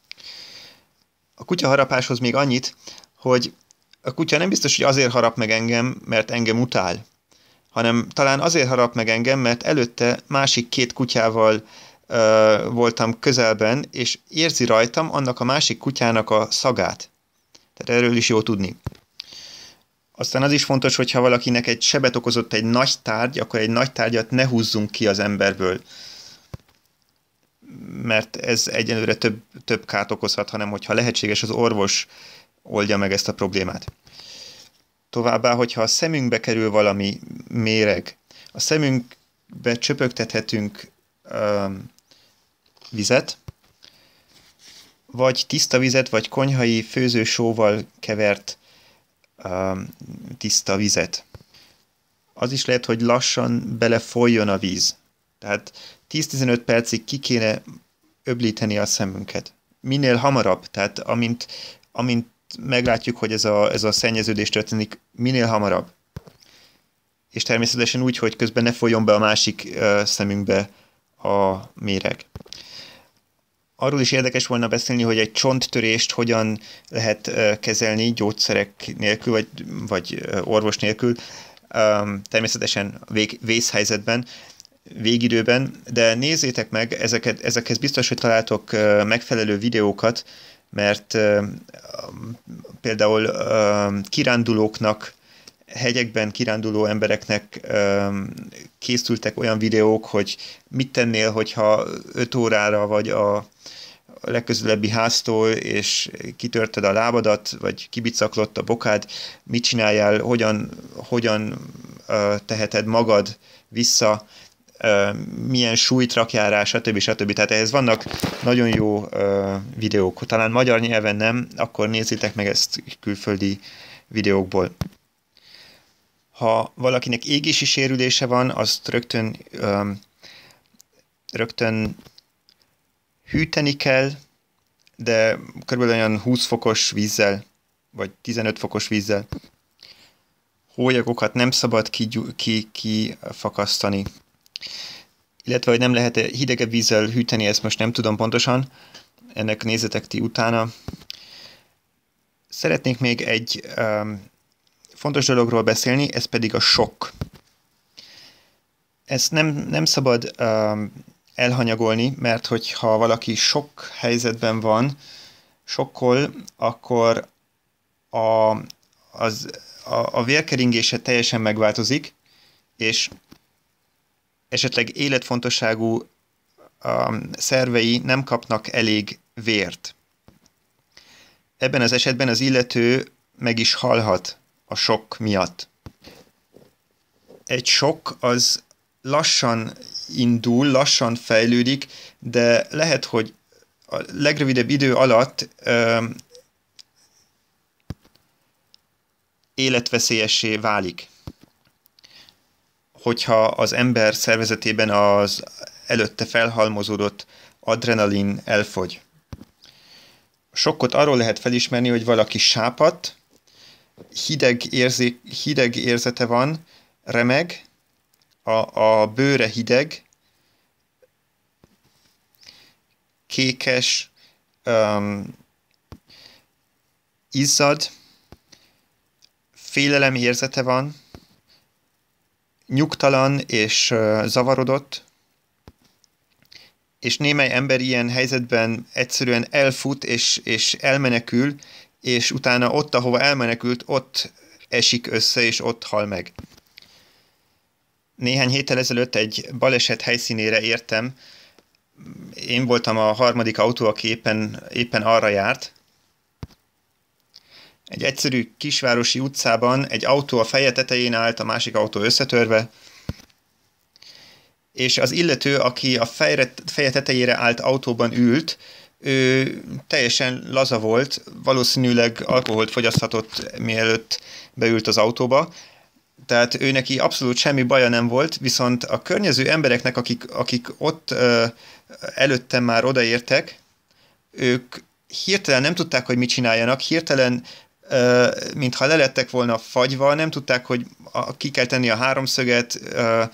A: A kutyaharapáshoz még annyit, hogy a kutya nem biztos, hogy azért harap meg engem, mert engem utál, hanem talán azért harap meg engem, mert előtte másik két kutyával ö, voltam közelben, és érzi rajtam annak a másik kutyának a szagát. Tehát erről is jó tudni. Aztán az is fontos, hogyha valakinek egy sebet okozott egy nagy tárgy, akkor egy nagy tárgyat ne húzzunk ki az emberből, mert ez egyenlőre több, több kárt okozhat, hanem hogyha lehetséges, az orvos oldja meg ezt a problémát. Továbbá, hogyha a szemünkbe kerül valami méreg, a szemünkbe csöpögtethetünk um, vizet, vagy tiszta vizet, vagy konyhai főzősóval kevert um, tiszta vizet. Az is lehet, hogy lassan belefolyjon a víz. Tehát tíz-tizenöt percig ki kéne öblíteni a szemünket. Minél hamarabb, tehát amint, amint meglátjuk, hogy ez a, ez a szennyeződés történik, minél hamarabb. És természetesen úgy, hogy közben ne folyjon be a másik uh, szemünkbe a méreg. Arról is érdekes volna beszélni, hogy egy csonttörést hogyan lehet uh, kezelni gyógyszerek nélkül, vagy, vagy uh, orvos nélkül. Um, természetesen vég, vészhelyzetben, végidőben, de nézzétek meg, ezeket, ezekhez biztos, hogy találtok uh, megfelelő videókat, mert uh, például uh, kirándulóknak, hegyekben kiránduló embereknek uh, készültek olyan videók, hogy mit tennél, hogyha öt órára vagy a legközelebbi háztól, és kitörted a lábadat, vagy kibicaklott a bokád, mit csináljál, hogyan, hogyan teheted magad vissza, milyen súlyt rakjál rá, stb. stb. Tehát ehhez vannak nagyon jó videók. Talán magyar nyelven nem, akkor nézzétek meg ezt külföldi videókból. Ha valakinek égési sérülése van, azt rögtön, rögtön hűteni kell, de körülbelül olyan húsz fokos vízzel, vagy tizenöt fokos vízzel. Hólyagokat nem szabad kifakasztani. Ki, ki illetve, hogy nem lehet hidegebb vízzel hűteni, ezt most nem tudom pontosan. Ennek nézzetek ti utána. Szeretnék még egy um, fontos dologról beszélni, ez pedig a sokk. Ezt nem, nem szabad um, elhanyagolni, mert hogyha valaki sokk helyzetben van, sokkol, akkor a, az, a, a vérkeringése teljesen megváltozik, és esetleg életfontosságú um, szervei nem kapnak elég vért. Ebben az esetben az illető meg is halhat a sokk miatt. Egy sokk az lassan indul, lassan fejlődik, de lehet, hogy a legrövidebb idő alatt um, életveszélyessé válik, hogyha az ember szervezetében az előtte felhalmozódott adrenalin elfogy. A sokkot arról lehet felismerni, hogy valaki sápadt, hideg, érzé, hideg érzete van, remeg, a, a bőre hideg, kékes, um, izzad, félelem érzete van, nyugtalan és uh, zavarodott, és némely ember ilyen helyzetben egyszerűen elfut és, és elmenekül, és utána ott, ahova elmenekült, ott esik össze, és ott hal meg. Néhány héttel ezelőtt egy baleset helyszínére értem. Én voltam a harmadik autó, aki éppen, éppen arra járt. Egy egyszerű kisvárosi utcában egy autó a feje tetején állt, a másik autó összetörve, és az illető, aki a fejre, feje tetejére állt autóban ült, ő teljesen laza volt, valószínűleg alkoholt fogyaszthatott, mielőtt beült az autóba, tehát ő neki abszolút semmi baja nem volt, viszont a környező embereknek, akik, akik ott ö, előttem már odaértek, ők hirtelen nem tudták, hogy mit csináljanak, hirtelen, ö, mintha lelettek volna fagyva, nem tudták, hogy a, ki kell tenni a háromszöget, ö,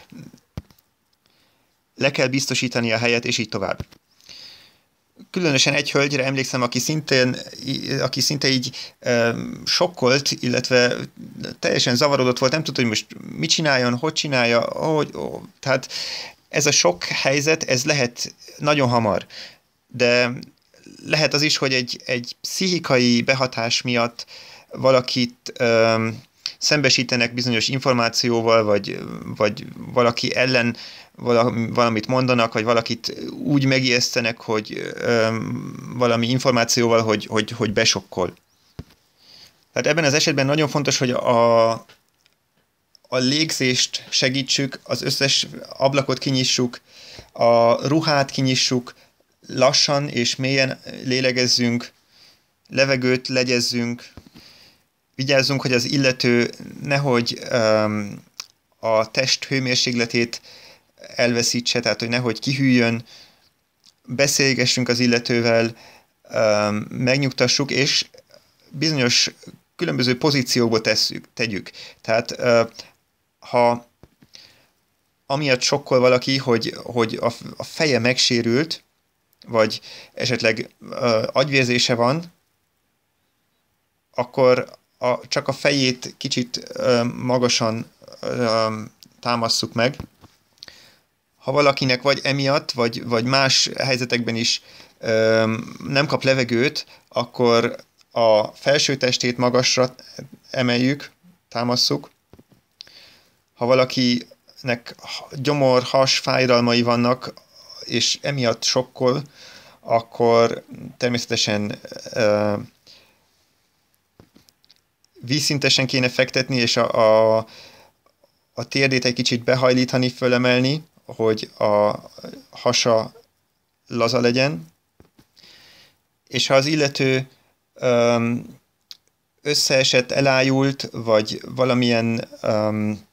A: le kell biztosítani a helyet, és így tovább. Különösen egy hölgyre emlékszem, aki szintén, aki szinte így e, sokkolt, illetve teljesen zavarodott volt, nem tudta, hogy most mit csináljon, hogy csinálja, hogy, ó, tehát ez a sok helyzet, ez lehet nagyon hamar, de lehet az is, hogy egy, egy pszichikai behatás miatt valakit e, szembesítenek bizonyos információval, vagy, vagy valaki ellen valamit mondanak, vagy valakit úgy megijesztenek, hogy öm, valami információval, hogy, hogy, hogy besokkol. Tehát ebben az esetben nagyon fontos, hogy a, a légzést segítsük, az összes ablakot kinyissuk, a ruhát kinyissuk, lassan és mélyen lélegezzünk, levegőt legyezzünk, vigyázzunk, hogy az illető nehogy öm, a test hőmérsékletét elveszítse, tehát hogy nehogy kihűljön, beszélgessünk az illetővel, megnyugtassuk, és bizonyos különböző pozíciókba tesszük, tegyük. Tehát ha amiatt sokkol valaki, hogy, hogy a feje megsérült, vagy esetleg agyvérzése van, akkor a, csak a fejét kicsit magasan támasszuk meg. Ha valakinek vagy emiatt, vagy, vagy más helyzetekben is ö, nem kap levegőt, akkor a felső testét magasra emeljük, támasszuk. Ha valakinek gyomor, has fájdalmai vannak, és emiatt sokkol, akkor természetesen ö, vízszintesen kéne fektetni, és a, a a térdét egy kicsit behajlítani, fölemelni, hogy a hasa laza legyen, és ha az illető um, összeesett, elájult, vagy valamilyen um,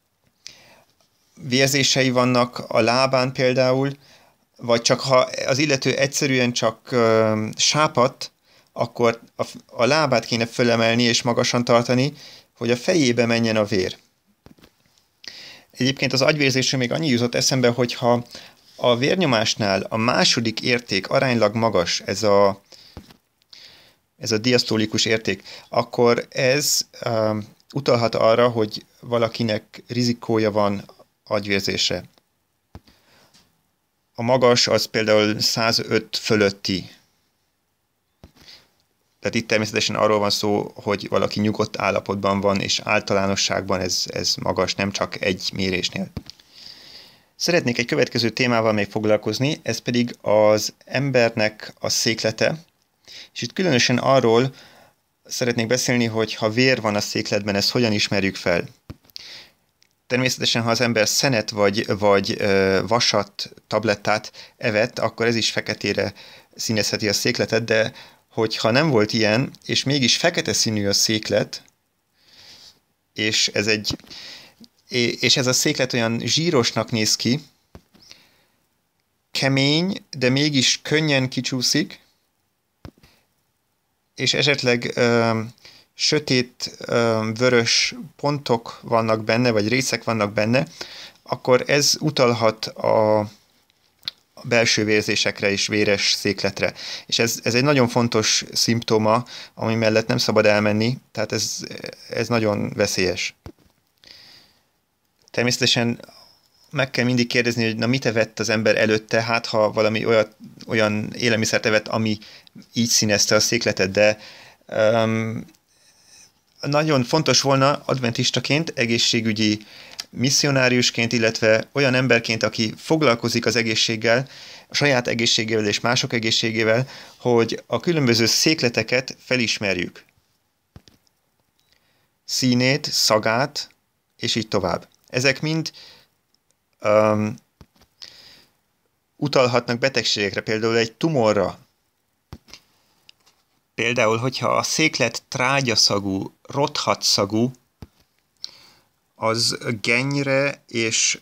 A: vérzései vannak a lábán például, vagy csak ha az illető egyszerűen csak um, sápadt, akkor a, a lábát kéne fölemelni és magasan tartani, hogy a fejébe menjen a vér. Egyébként az agyvérzésről még annyi jutott eszembe, hogyha a vérnyomásnál a második érték aránylag magas, ez a, ez a diasztólikus érték, akkor ez um, utalhat arra, hogy valakinek rizikója van agyvérzésre. A magas az például százöt fölötti. Tehát itt természetesen arról van szó, hogy valaki nyugodt állapotban van, és általánosságban ez, ez magas, nem csak egy mérésnél. Szeretnék egy következő témával még foglalkozni, ez pedig az embernek a széklete, és itt különösen arról szeretnék beszélni, hogy ha vér van a székletben, ezt hogyan ismerjük fel. Természetesen, ha az ember szenet vagy, vagy ö, vasat, tablettát evett, akkor ez is feketére színezheti a székletet, de hogyha nem volt ilyen, és mégis fekete színű a széklet, és ez egy és ez a széklet olyan zsírosnak néz ki, kemény, de mégis könnyen kicsúszik, és esetleg ö, sötét, ö, vörös pontok vannak benne, vagy részek vannak benne, akkor ez utalhat a belső vérzésekre és véres székletre. És ez, ez egy nagyon fontos szimptóma, ami mellett nem szabad elmenni, tehát ez, ez nagyon veszélyes. Természetesen meg kell mindig kérdezni, hogy na mit evett az ember előtte, hát ha valami olyat, olyan élelmiszert evett, ami így színezte a székletet, de um, nagyon fontos volna adventistaként, egészségügyi misszionáriusként, illetve olyan emberként, aki foglalkozik az egészséggel, a saját egészségével és mások egészségével, hogy a különböző székleteket felismerjük. Színét, szagát, és így tovább. Ezek mind um, utalhatnak betegségekre, például egy tumorra. Például, hogyha a széklet trágyaszagú, rothatszagú, az gennyre és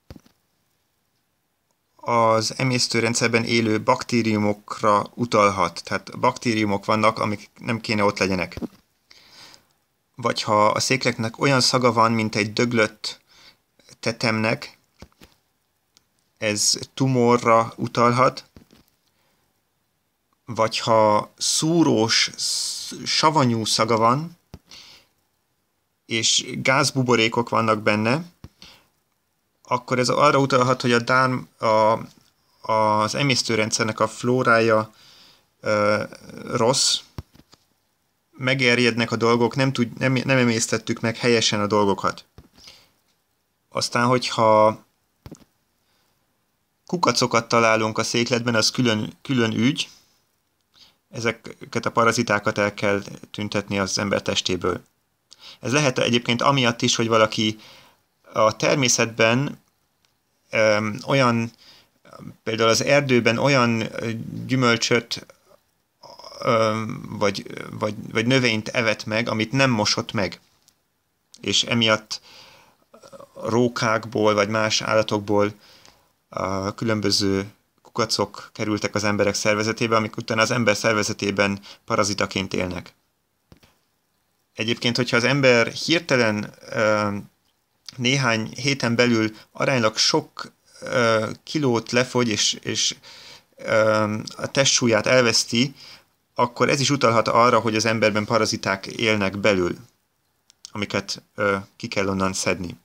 A: az emésztőrendszerben élő baktériumokra utalhat. Tehát baktériumok vannak, amik nem kéne ott legyenek. Vagy ha a székletnek olyan szaga van, mint egy döglött tetemnek, ez tumorra utalhat. Vagy ha szúrós, savanyú szaga van, és gázbuborékok vannak benne, akkor ez arra utalhat, hogy a dán, a, az emésztőrendszernek a flórája ö, rossz, megerjednek a dolgok, nem, tud, nem, nem emésztettük meg helyesen a dolgokat. Aztán, hogyha kukacokat találunk a székletben, az külön, külön ügy, ezeket a parazitákat el kell tüntetni az ember testéből. Ez lehet egyébként amiatt is, hogy valaki a természetben öm, olyan, például az erdőben olyan gyümölcsöt öm, vagy, vagy, vagy növényt evett meg, amit nem mosott meg. És emiatt rókákból vagy más állatokból a különböző kukacok kerültek az emberek szervezetébe, amik utána az ember szervezetében parazitaként élnek. Egyébként, hogyha az ember hirtelen néhány héten belül aránylag sok kilót lefogy, és, és a testsúlyát elveszti, akkor ez is utalhat arra, hogy az emberben paraziták élnek belül, amiket ki kell onnan szedni.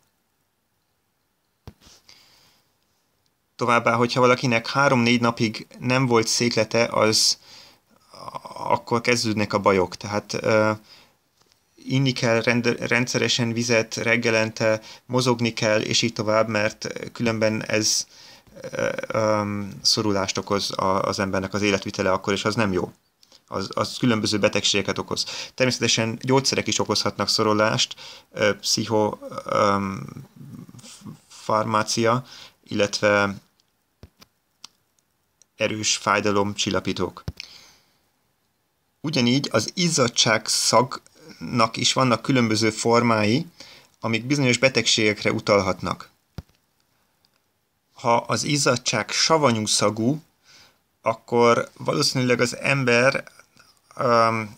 A: Továbbá, hogyha valakinek három-négy napig nem volt széklete, az akkor kezdődnek a bajok. Tehát uh, inni kell rend, rendszeresen vizet reggelente, mozogni kell, és így tovább, mert különben ez uh, um, szorulást okoz a, az embernek az életvitele akkor, és az nem jó. Az, az különböző betegségeket okoz. Természetesen gyógyszerek is okozhatnak szorulást, uh, pszicho um, farmácia, illetve erős fájdalomcsillapítók. Ugyanígy az izzadság szagnak is vannak különböző formái, amik bizonyos betegségekre utalhatnak. Ha az izzadság savanyú szagú, akkor valószínűleg az ember um,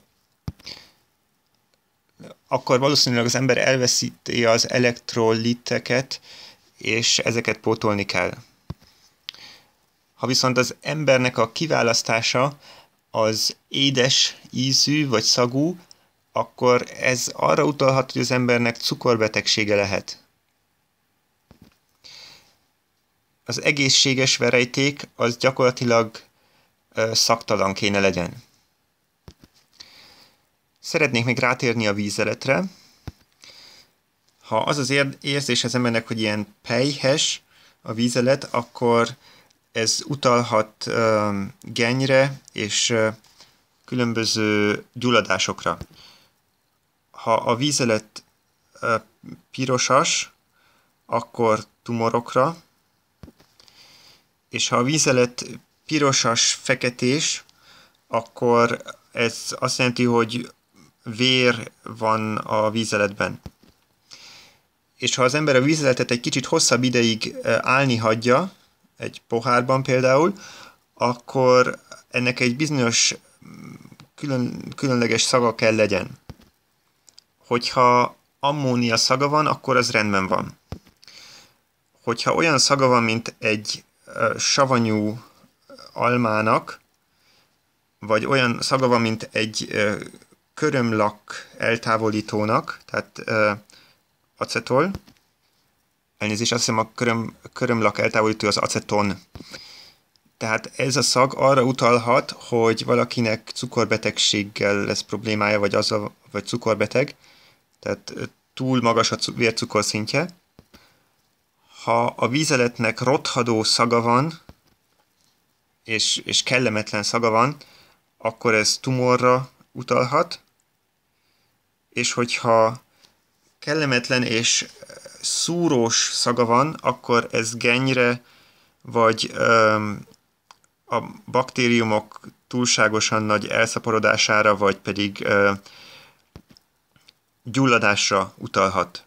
A: akkor valószínűleg az ember elveszíti az elektroliteket, és ezeket pótolni kell. Ha viszont az embernek a kiválasztása az édes ízű vagy szagú, akkor ez arra utalhat, hogy az embernek cukorbetegsége lehet. Az egészséges verejték az gyakorlatilag ö, szagtalan kéne legyen. Szeretnék még rátérni a vízeletre. Ha az az érzés az embernek, hogy ilyen pelyhes a vízelet, akkor ez utalhat uh, gennyre és uh, különböző gyulladásokra. Ha a vízelet uh, pirosas, akkor tumorokra, és ha a vízelet pirosas, feketés, akkor ez azt jelenti, hogy vér van a vízeletben. És ha az ember a vízeletet egy kicsit hosszabb ideig állni hagyja, egy pohárban például, akkor ennek egy bizonyos külön, különleges szaga kell legyen. Hogyha ammónia szaga van, akkor az rendben van. Hogyha olyan szaga van, mint egy savanyú almának, vagy olyan szaga van, mint egy körömlak eltávolítónak, tehát uh, acetol. Elnézést, azt hiszem a köröm, körömlak eltávolító az aceton. Tehát ez a szag arra utalhat, hogy valakinek cukorbetegséggel lesz problémája, vagy, az a, vagy cukorbeteg, tehát túl magas a vércukorszintje. Ha a vízeletnek rothadó szaga van, és, és kellemetlen szaga van, akkor ez tumorra utalhat, és hogyha kellemetlen és szúrós szaga van, akkor ez gennyre, vagy öm, a baktériumok túlságosan nagy elszaporodására, vagy pedig ö, gyulladásra utalhat.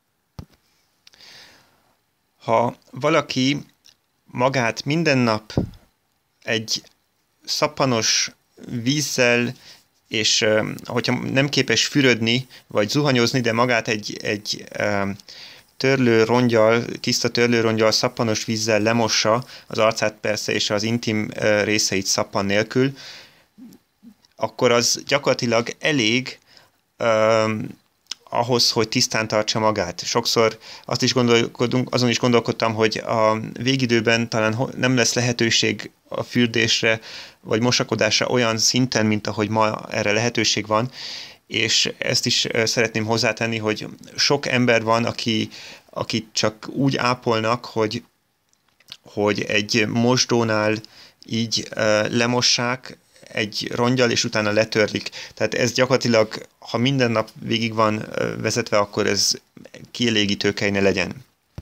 A: Ha valaki magát minden nap egy szappanos vízzel, és uh, hogyha nem képes fürödni, vagy zuhanyozni, de magát egy, egy uh, törlőrongyal, tiszta törlőrongyal szappanos vízzel lemossa az arcát persze, és az intim uh, részeit szappan nélkül, akkor az gyakorlatilag elég uh, ahhoz, hogy tisztán tartsa magát. Sokszor azt is gondolkodunk, azon is gondolkodtam, hogy a végidőben talán nem lesz lehetőség a fürdésre, vagy mosakodásra olyan szinten, mint ahogy ma erre lehetőség van, és ezt is szeretném hozzátenni, hogy sok ember van, aki, akit csak úgy ápolnak, hogy, hogy egy mosdónál így lemossák egy rongyal, és utána letörlik. Tehát ez gyakorlatilag, ha minden nap végig van vezetve, akkor ez kielégítő kellene legyen.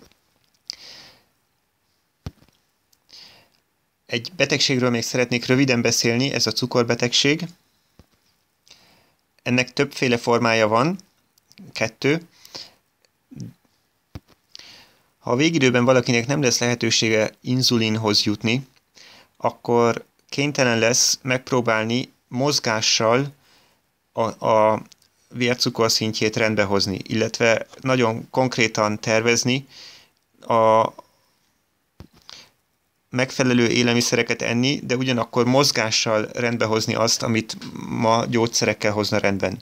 A: Egy betegségről még szeretnék röviden beszélni, ez a cukorbetegség. Ennek többféle formája van, kettő. Ha a végidőben valakinek nem lesz lehetősége inzulinhoz jutni, akkor kénytelen lesz megpróbálni mozgással a, a vércukorszintjét rendbe hozni, illetve nagyon konkrétan tervezni, a megfelelő élelmiszereket enni, de ugyanakkor mozgással rendbe hozni azt, amit ma gyógyszerekkel hozna rendben.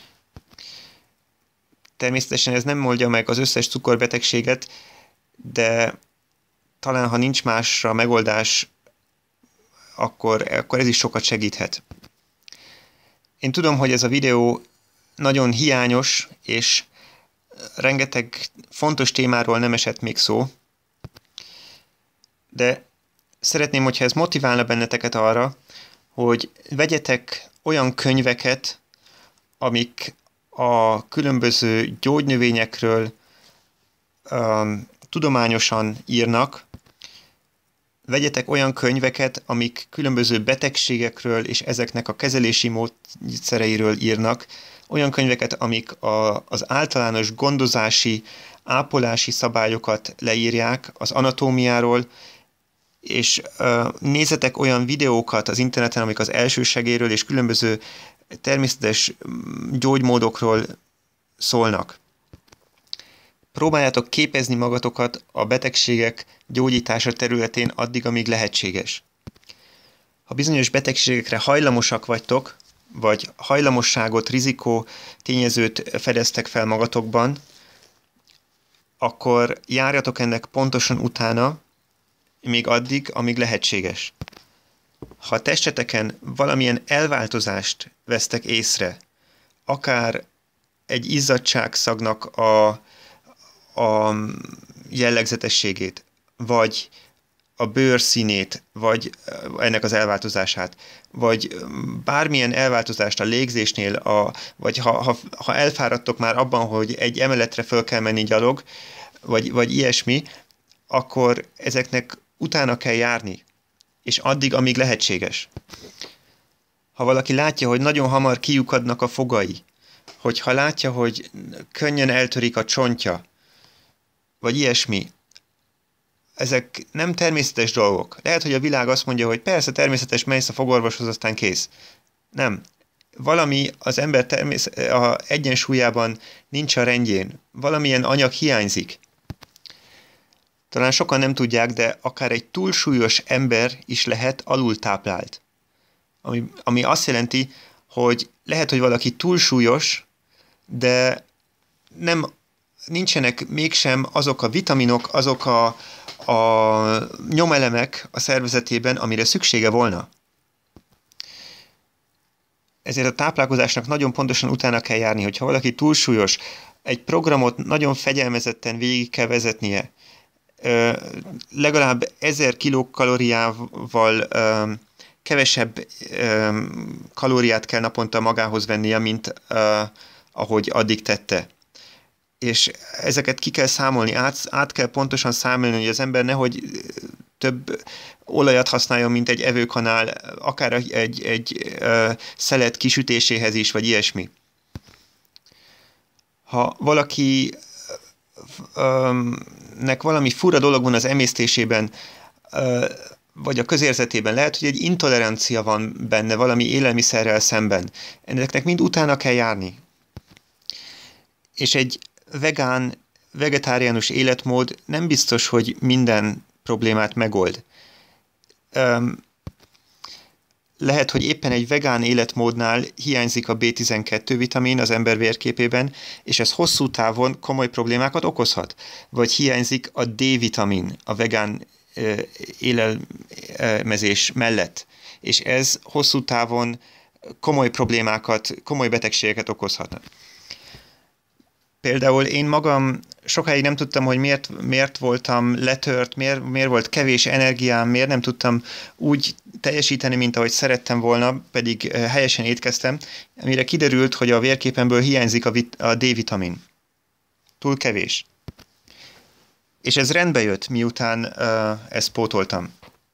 A: Természetesen ez nem oldja meg az összes cukorbetegséget, de talán ha nincs másra megoldás, akkor, akkor ez is sokat segíthet. Én tudom, hogy ez a videó nagyon hiányos, és rengeteg fontos témáról nem esett még szó, de szeretném, hogyha ez motiválna benneteket arra, hogy vegyetek olyan könyveket, amik a különböző gyógynövényekről um, tudományosan írnak, vegyetek olyan könyveket, amik különböző betegségekről és ezeknek a kezelési módszereiről írnak, olyan könyveket, amik a, az általános gondozási, ápolási szabályokat leírják, az anatómiáról, és uh, nézzetek olyan videókat az interneten, amik az elsősegélyről és különböző természetes gyógymódokról szólnak. Próbáljátok képezni magatokat a betegségek gyógyítása területén addig, amíg lehetséges. Ha bizonyos betegségekre hajlamosak vagytok, vagy hajlamosságot, rizikó tényezőt fedeztek fel magatokban, akkor járjatok ennek pontosan utána, még addig, amíg lehetséges. Ha a testeteken valamilyen elváltozást vesztek észre, akár egy izzadságszagnak a, a jellegzetességét, vagy a bőrszínét, vagy ennek az elváltozását, vagy bármilyen elváltozást a légzésnél, a, vagy ha, ha, ha elfáradtok már abban, hogy egy emeletre föl kell menni gyalog, vagy, vagy ilyesmi, akkor ezeknek utána kell járni, és addig, amíg lehetséges. Ha valaki látja, hogy nagyon hamar kiukadnak a fogai, hogyha látja, hogy könnyen eltörik a csontja, vagy ilyesmi, ezek nem természetes dolgok. Lehet, hogy a világ azt mondja, hogy persze természetes, mész a fogorvoshoz, aztán kész. Nem. Valami az ember természet, a egyensúlyában nincs a rendjén. Valamilyen anyag hiányzik. Talán sokan nem tudják, de akár egy túlsúlyos ember is lehet alultáplált. Ami, ami azt jelenti, hogy lehet, hogy valaki túlsúlyos, de nem, nincsenek mégsem azok a vitaminok, azok a, a nyomelemek a szervezetében, amire szüksége volna. Ezért a táplálkozásnak nagyon pontosan utána kell járni, hogyha valaki túlsúlyos, egy programot nagyon fegyelmezetten végig kell vezetnie, legalább ezer kilokalóriával kevesebb kalóriát kell naponta magához vennie, mint ahogy addig tette. És ezeket ki kell számolni, át, át kell pontosan számolni, hogy az ember nehogy több olajat használjon, mint egy evőkanál, akár egy, egy, egy szelet kisütéséhez is, vagy ilyesmi. Ha valaki nek valami fura dolog van az emésztésében, vagy a közérzetében, lehet, hogy egy intolerancia van benne valami élelmiszerrel szemben. Ennek mind utána kell járni. És egy vegán, vegetáriánus életmód nem biztos, hogy minden problémát megold. Lehet, hogy éppen egy vegán életmódnál hiányzik a bé tizenkettő vitamin az ember vérképében, és ez hosszú távon komoly problémákat okozhat. Vagy hiányzik a D-vitamin a vegán élelmezés mellett, és ez hosszú távon komoly problémákat, komoly betegségeket okozhatna. Például én magam sokáig nem tudtam, hogy miért, miért voltam letört, miért, miért volt kevés energiám, miért nem tudtam úgy teljesíteni, mint ahogy szerettem volna, pedig helyesen étkeztem, amire kiderült, hogy a vérképemből hiányzik a, vit- a D-vitamin. Túl kevés. És ez rendbe jött, miután uh, ezt pótoltam.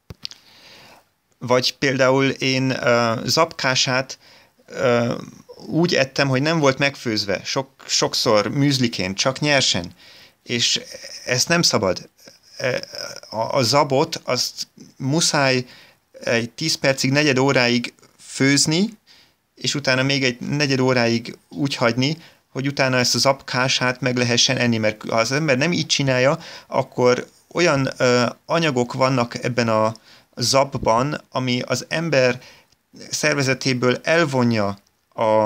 A: Vagy például én uh, zapkását uh, úgy ettem, hogy nem volt megfőzve, sok, sokszor műzliként, csak nyersen. És ezt nem szabad. A, a zabot azt muszáj egy tíz percig, negyed óráig főzni, és utána még egy negyed óráig úgy hagyni, hogy utána ezt a zapkását meg lehessen enni, mert ha az ember nem így csinálja, akkor olyan ö, anyagok vannak ebben a zabban, ami az ember szervezetéből elvonja a,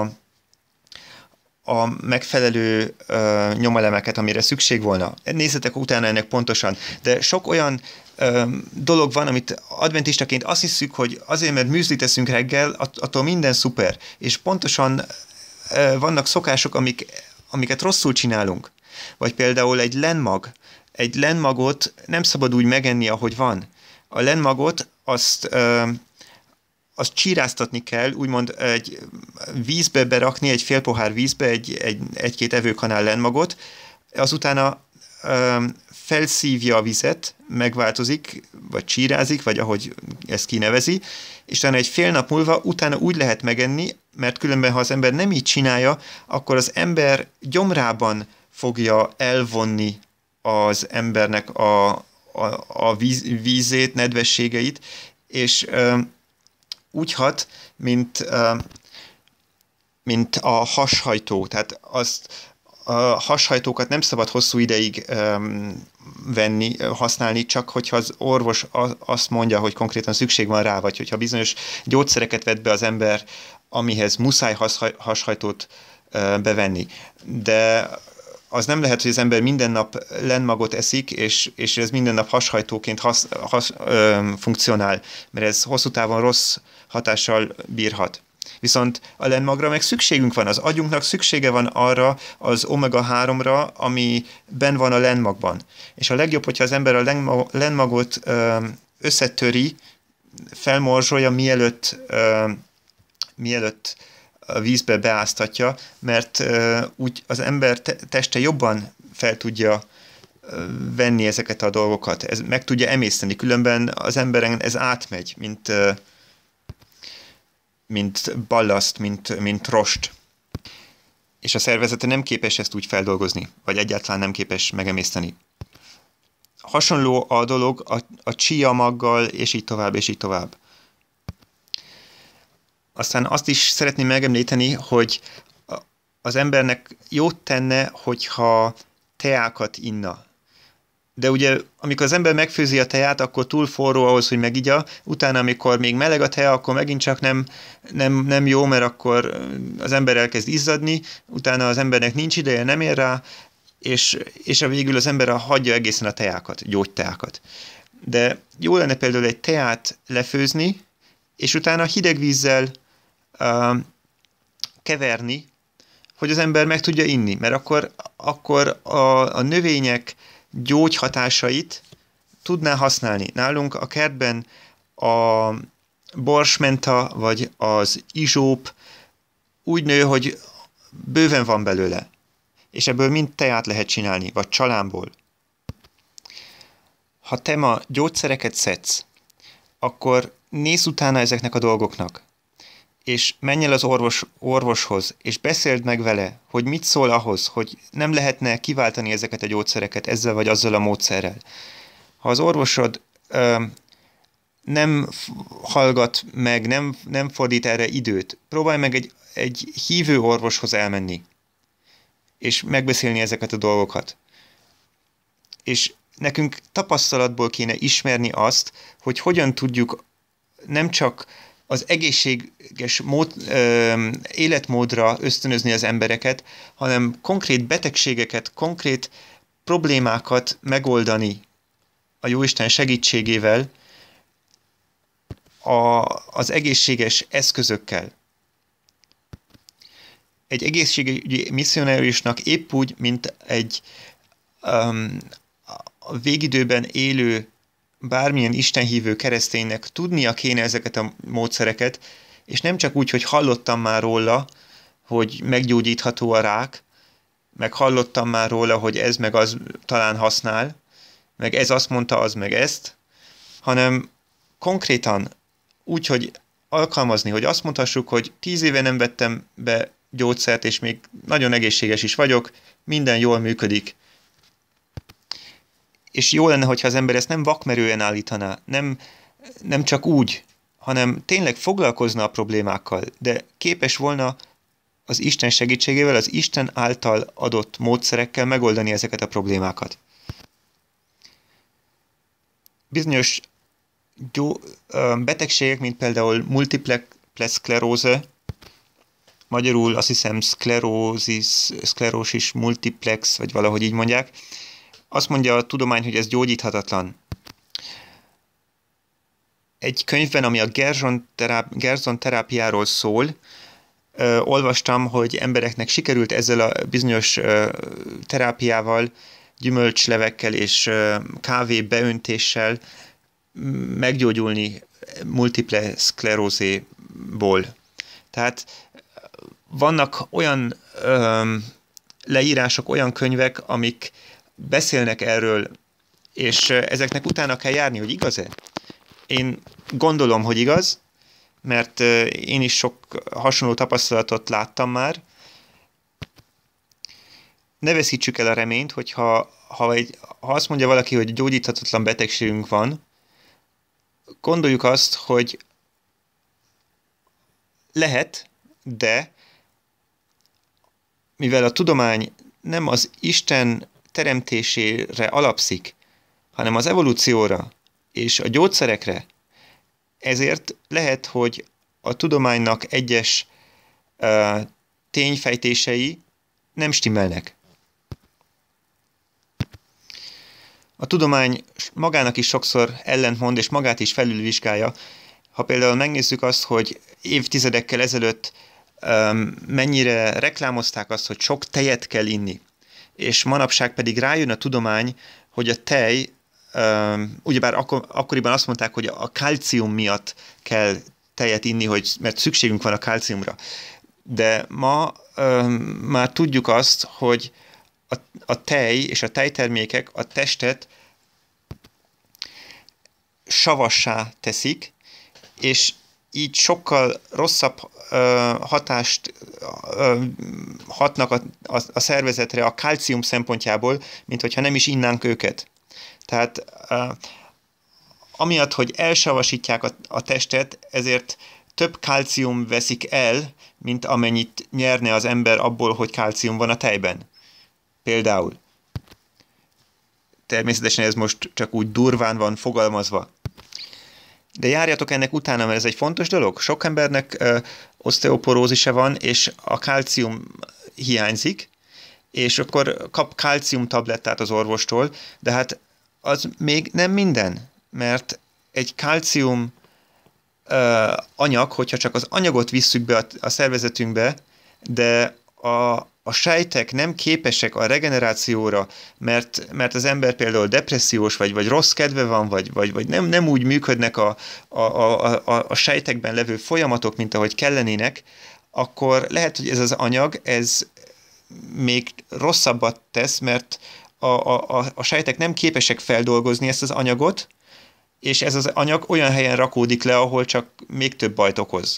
A: a megfelelő ö, nyomelemeket, amire szükség volna. Nézzetek utána ennek pontosan. De sok olyan ö, dolog van, amit adventistaként azt hiszük, hogy azért, mert műzlit eszünk reggel, attól minden szuper. És pontosan ö, vannak szokások, amik, amiket rosszul csinálunk. Vagy például egy lenmag. Egy lenmagot nem szabad úgy megenni, ahogy van. A lenmagot azt... Ö, azt csíráztatni kell, úgymond egy vízbe berakni, egy fél pohár vízbe egy, egy, egy-két evőkanál lenmagot, azutána ö, felszívja a vizet, megváltozik, vagy csírázik, vagy ahogy ezt kinevezi, és utána egy fél nap múlva utána úgy lehet megenni, mert különben, ha az ember nem így csinálja, akkor az ember gyomrában fogja elvonni az embernek a, a, a víz, vízét, nedvességeit, és ö, úgy hat, mint, ö, mint a hashajtó. Tehát azt a hashajtókat nem szabad hosszú ideig um, venni, használni, csak hogyha az orvos azt mondja, hogy konkrétan szükség van rá, vagy hogyha bizonyos gyógyszereket vett be az ember, amihez muszáj hashajtót uh, bevenni. De az nem lehet, hogy az ember minden nap lenmagot eszik, és, és ez minden nap hashajtóként hasz, has, ö, funkcionál, mert ez hosszú távon rossz hatással bírhat. Viszont a lenmagra meg szükségünk van, az agyunknak szüksége van arra az omega háromra, ami benn van a lenmagban. És a legjobb, hogyha az ember a lenmagot ö, összetöri, felmorzsolja, mielőtt, ö, mielőtt a vízbe beáztatja, mert uh, úgy az ember te- teste jobban fel tudja uh, venni ezeket a dolgokat, ez meg tudja emészteni, különben az emberen ez átmegy, mint, uh, mint ballaszt, mint, mint rost. És a szervezete nem képes ezt úgy feldolgozni, vagy egyáltalán nem képes megemészteni. Hasonló a dolog a, a chia maggal, és így tovább, és így tovább. Aztán azt is szeretném megemlíteni, hogy az embernek jót tenne, hogyha teákat inna. De ugye, amikor az ember megfőzi a teát, akkor túl forró ahhoz, hogy megigya, utána, amikor még meleg a tea, akkor megint csak nem, nem, nem jó, mert akkor az ember elkezd izzadni, utána az embernek nincs ideje, nem ér rá, és, és a végül az ember hagyja egészen a teákat, gyógyteákat. De jó lenne például egy teát lefőzni, és utána hideg vízzel uh, keverni, hogy az ember meg tudja inni, mert akkor, akkor a, a növények gyógyhatásait tudná használni. Nálunk a kertben a borsmenta vagy az izsóp úgy nő, hogy bőven van belőle, és ebből mind teát lehet csinálni, vagy csalánból. Ha te ma gyógyszereket szedsz, akkor nézz utána ezeknek a dolgoknak, és menj el az orvos, orvoshoz, és beszéld meg vele, hogy mit szól ahhoz, hogy nem lehetne kiváltani ezeket a gyógyszereket ezzel vagy azzal a módszerrel. Ha az orvosod ö, nem hallgat meg, nem, nem fordít erre időt, próbálj meg egy, egy hívő orvoshoz elmenni, és megbeszélni ezeket a dolgokat. És nekünk tapasztalatból kéne ismerni azt, hogy hogyan tudjuk nem csak az egészséges mód, ö, életmódra ösztönözni az embereket, hanem konkrét betegségeket, konkrét problémákat megoldani a Jóisten segítségével, a, az egészséges eszközökkel. Egy egészségügyi misszionáriusnak épp úgy, mint egy um, a végidőben élő bármilyen istenhívő kereszténynek tudnia kéne ezeket a módszereket, és nem csak úgy, hogy hallottam már róla, hogy meggyógyítható a rák, meg hallottam már róla, hogy ez meg az talán használ, meg ez azt mondta, az meg ezt, hanem konkrétan úgy, hogy alkalmazni, hogy azt mondhassuk, hogy tíz éve nem vettem be gyógyszert, és még nagyon egészséges is vagyok, minden jól működik. És jó lenne, hogyha az ember ezt nem vakmerően állítaná, nem, nem csak úgy, hanem tényleg foglalkozna a problémákkal, de képes volna az Isten segítségével, az Isten által adott módszerekkel megoldani ezeket a problémákat. Bizonyos gyó, betegségek, mint például multiple szkleróze, magyarul azt hiszem szklerózis, szklerósis multiplex, vagy valahogy így mondják, azt mondja a tudomány, hogy ez gyógyíthatatlan. Egy könyvben, ami a Gerson, teráp, Gerson terápiáról szól, ö, olvastam, hogy embereknek sikerült ezzel a bizonyos ö, terápiával, gyümölcslevekkel és ö, kávé beöntéssel meggyógyulni multiple szklerózéból. Tehát vannak olyan ö, leírások, olyan könyvek, amik beszélnek erről és ezeknek utána kell járni, hogy igaz-e? Én gondolom, hogy igaz, mert én is sok hasonló tapasztalatot láttam már. Ne veszítsük el a reményt, hogyha ha, egy, ha azt mondja valaki, hogy gyógyíthatatlan betegségünk van, gondoljuk azt, hogy lehet, de mivel a tudomány nem az Isten teremtésére alapszik, hanem az evolúcióra és a gyógyszerekre, ezért lehet, hogy a tudománynak egyes uh, tényfejtései nem stimmelnek. A tudomány magának is sokszor ellentmond, és magát is felülvizsgálja. Ha például megnézzük azt, hogy évtizedekkel ezelőtt um, mennyire reklámozták azt, hogy sok tejet kell inni, és manapság pedig rájön a tudomány, hogy a tej, um, ugyebár akkor, akkoriban azt mondták, hogy a kalcium miatt kell tejet inni, hogy, mert szükségünk van a kalciumra. De ma um, már tudjuk azt, hogy a, a tej és a tejtermékek a testet savassá teszik, és így sokkal rosszabb ö, hatást ö, hatnak a, a, a szervezetre a kalcium szempontjából, mint hogyha nem is innánk őket. Tehát ö, amiatt, hogy elsavasítják a, a testet, ezért több kalcium veszik el, mint amennyit nyerne az ember abból, hogy kalcium van a tejben. Például. Természetesen ez most csak úgy durván van fogalmazva. De járjatok ennek utána, mert ez egy fontos dolog. Sok embernek ö, oszteoporózise van, és a kalcium hiányzik, és akkor kap kalcium tablettát az orvostól, de hát az még nem minden, mert egy kalcium ö, anyag, hogyha csak az anyagot visszük be a, a szervezetünkbe, de a a sejtek nem képesek a regenerációra, mert, mert az ember például depressziós, vagy, vagy rossz kedve van, vagy, vagy, vagy nem, nem úgy működnek a, a, a, a, a sejtekben levő folyamatok, mint ahogy kellenének, akkor lehet, hogy ez az anyag, ez még rosszabbat tesz, mert a, a, a sejtek nem képesek feldolgozni ezt az anyagot, és ez az anyag olyan helyen rakódik le, ahol csak még több bajt okoz.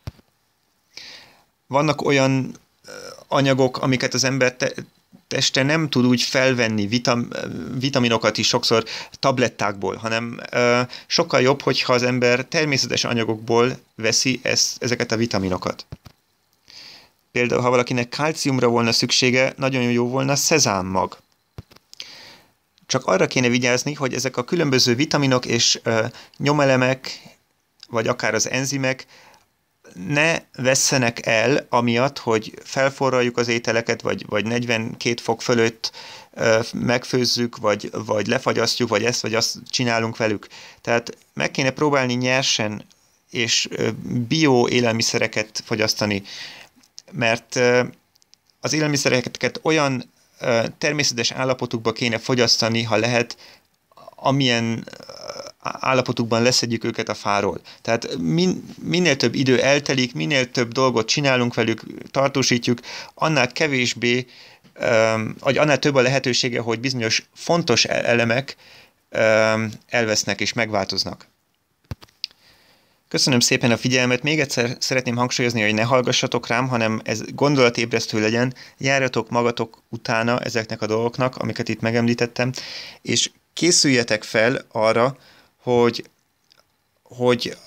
A: Vannak olyan anyagok, amiket az ember te- teste nem tud úgy felvenni, vitam, vitaminokat is sokszor tablettákból, hanem ö, sokkal jobb, hogyha az ember természetes anyagokból veszi ezt, ezeket a vitaminokat. Például, ha valakinek kalciumra volna szüksége, nagyon jó volna szezámmag. Csak arra kéne vigyázni, hogy ezek a különböző vitaminok és ö, nyomelemek, vagy akár az enzimek ne vesszenek el, amiatt, hogy felforraljuk az ételeket, vagy, vagy negyvenkét fok fölött ö, megfőzzük, vagy, vagy lefagyasztjuk, vagy ezt, vagy azt csinálunk velük. Tehát meg kéne próbálni nyersen és ö, bio élelmiszereket fogyasztani, mert ö, az élelmiszereket olyan ö, természetes állapotukba kéne fogyasztani, ha lehet, amilyen állapotukban leszedjük őket a fáról. Tehát min, minél több idő eltelik, minél több dolgot csinálunk velük, tartósítjuk, annál kevésbé, vagy annál több a lehetősége, hogy bizonyos fontos elemek elvesznek és megváltoznak. Köszönöm szépen a figyelmet. Még egyszer szeretném hangsúlyozni, hogy ne hallgassatok rám, hanem ez gondolatébresztő legyen. Járjatok magatok utána ezeknek a dolgoknak, amiket itt megemlítettem, és készüljetek fel arra, hogy, hogy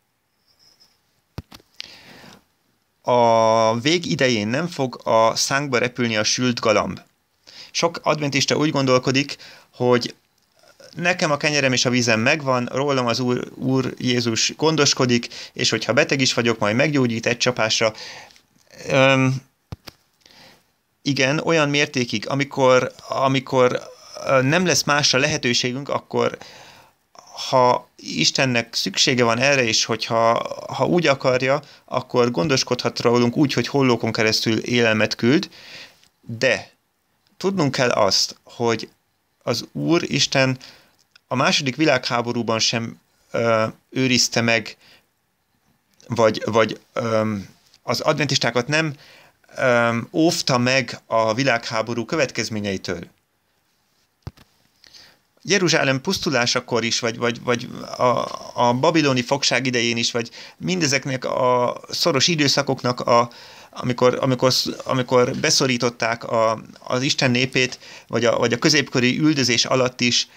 A: a vég idején nem fog a szánkba repülni a sült galamb. Sok adventista úgy gondolkodik, hogy nekem a kenyerem és a vízem megvan, rólam az Úr, Úr Jézus gondoskodik, és hogyha beteg is vagyok, majd meggyógyít egy csapásra. Üm, igen, olyan mértékig, amikor, amikor nem lesz másra lehetőségünk, akkor ha Istennek szüksége van erre is, hogyha ha úgy akarja, akkor gondoskodhat rólunk úgy, hogy hollókon keresztül élelmet küld, de tudnunk kell azt, hogy az Úr Isten a második világháborúban sem ö, őrizte meg, vagy, vagy ö, az adventistákat nem ö, óvta meg a világháború következményeitől. Jeruzsálem pusztulásakor is, vagy, vagy, vagy a, a babiloni fogság idején is, vagy mindezeknek a szoros időszakoknak, a, amikor, amikor, amikor beszorították a, az Isten népét, vagy a, vagy a középkori üldözés alatt is,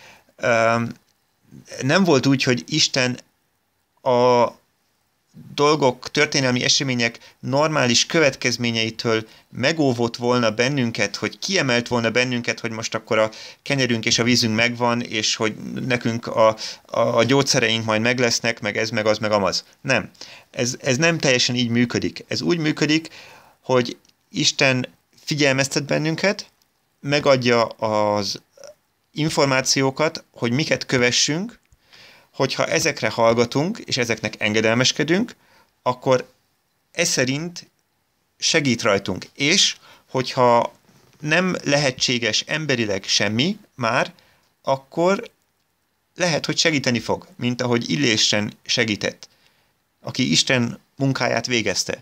A: nem volt úgy, hogy Isten a dolgok, történelmi események normális következményeitől megóvott volna bennünket, hogy kiemelt volna bennünket, hogy most akkor a kenyerünk és a vízünk megvan, és hogy nekünk a, a, a gyógyszereink majd meg lesznek, meg ez, meg az, meg amaz. Nem. Ez, ez nem teljesen így működik. Ez úgy működik, hogy Isten figyelmeztet bennünket, megadja az információkat, hogy miket kövessünk, hogyha ezekre hallgatunk, és ezeknek engedelmeskedünk, akkor ez szerint segít rajtunk. És hogyha nem lehetséges emberileg semmi már, akkor lehet, hogy segíteni fog, mint ahogy Illésen segített, aki Isten munkáját végezte.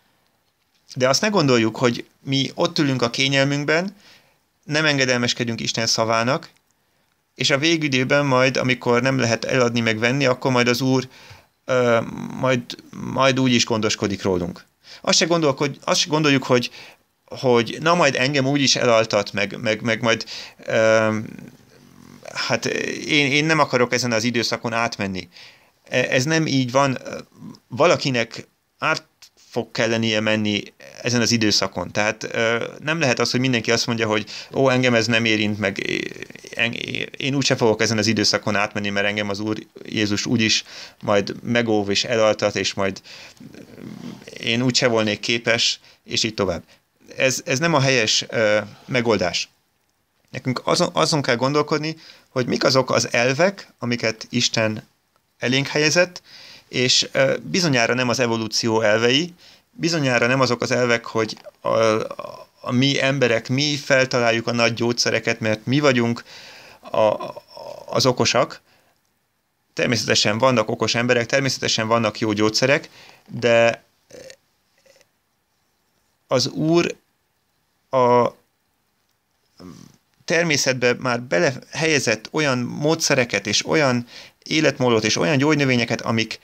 A: De azt ne gondoljuk, hogy mi ott ülünk a kényelmünkben, nem engedelmeskedünk Isten szavának, és a végidőben majd, amikor nem lehet eladni meg venni, akkor majd az Úr ö, majd, majd úgy is gondoskodik rólunk. Azt se, gondolkod, azt se gondoljuk, hogy, hogy na majd engem úgy is elaltat, meg, meg, meg majd ö, hát én, én nem akarok ezen az időszakon átmenni. Ez nem így van. Valakinek át fog kellenie menni ezen az időszakon. Tehát nem lehet az, hogy mindenki azt mondja, hogy ó, engem ez nem érint, meg én úgyse fogok ezen az időszakon átmenni, mert engem az Úr Jézus úgyis majd megóv és elaltat, és majd én úgyse volnék képes, és így tovább. Ez, ez nem a helyes megoldás. Nekünk azon, azon kell gondolkodni, hogy mik azok az elvek, amiket Isten elénk helyezett, és bizonyára nem az evolúció elvei, bizonyára nem azok az elvek, hogy a, a, a mi emberek, mi feltaláljuk a nagy gyógyszereket, mert mi vagyunk a, az okosak. Természetesen vannak okos emberek, természetesen vannak jó gyógyszerek, de az Úr a természetbe már belehelyezett olyan módszereket, és olyan életmódot, és olyan gyógynövényeket, amik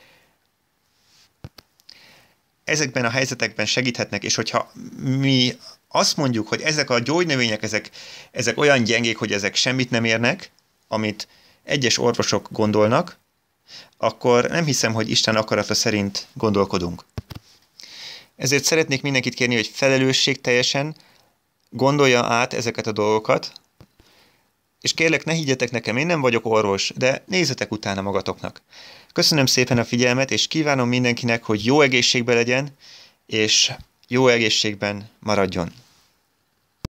A: ezekben a helyzetekben segíthetnek, és hogyha mi azt mondjuk, hogy ezek a gyógynövények, ezek, ezek olyan gyengék, hogy ezek semmit nem érnek, amit egyes orvosok gondolnak, akkor nem hiszem, hogy Isten akarata szerint gondolkodunk. Ezért szeretnék mindenkit kérni, hogy felelősségteljesen gondolja át ezeket a dolgokat, és kérlek, ne higgyetek nekem, én nem vagyok orvos, de nézzetek utána magatoknak. Köszönöm szépen a figyelmet, és kívánom mindenkinek, hogy jó egészségben legyen, és jó egészségben maradjon.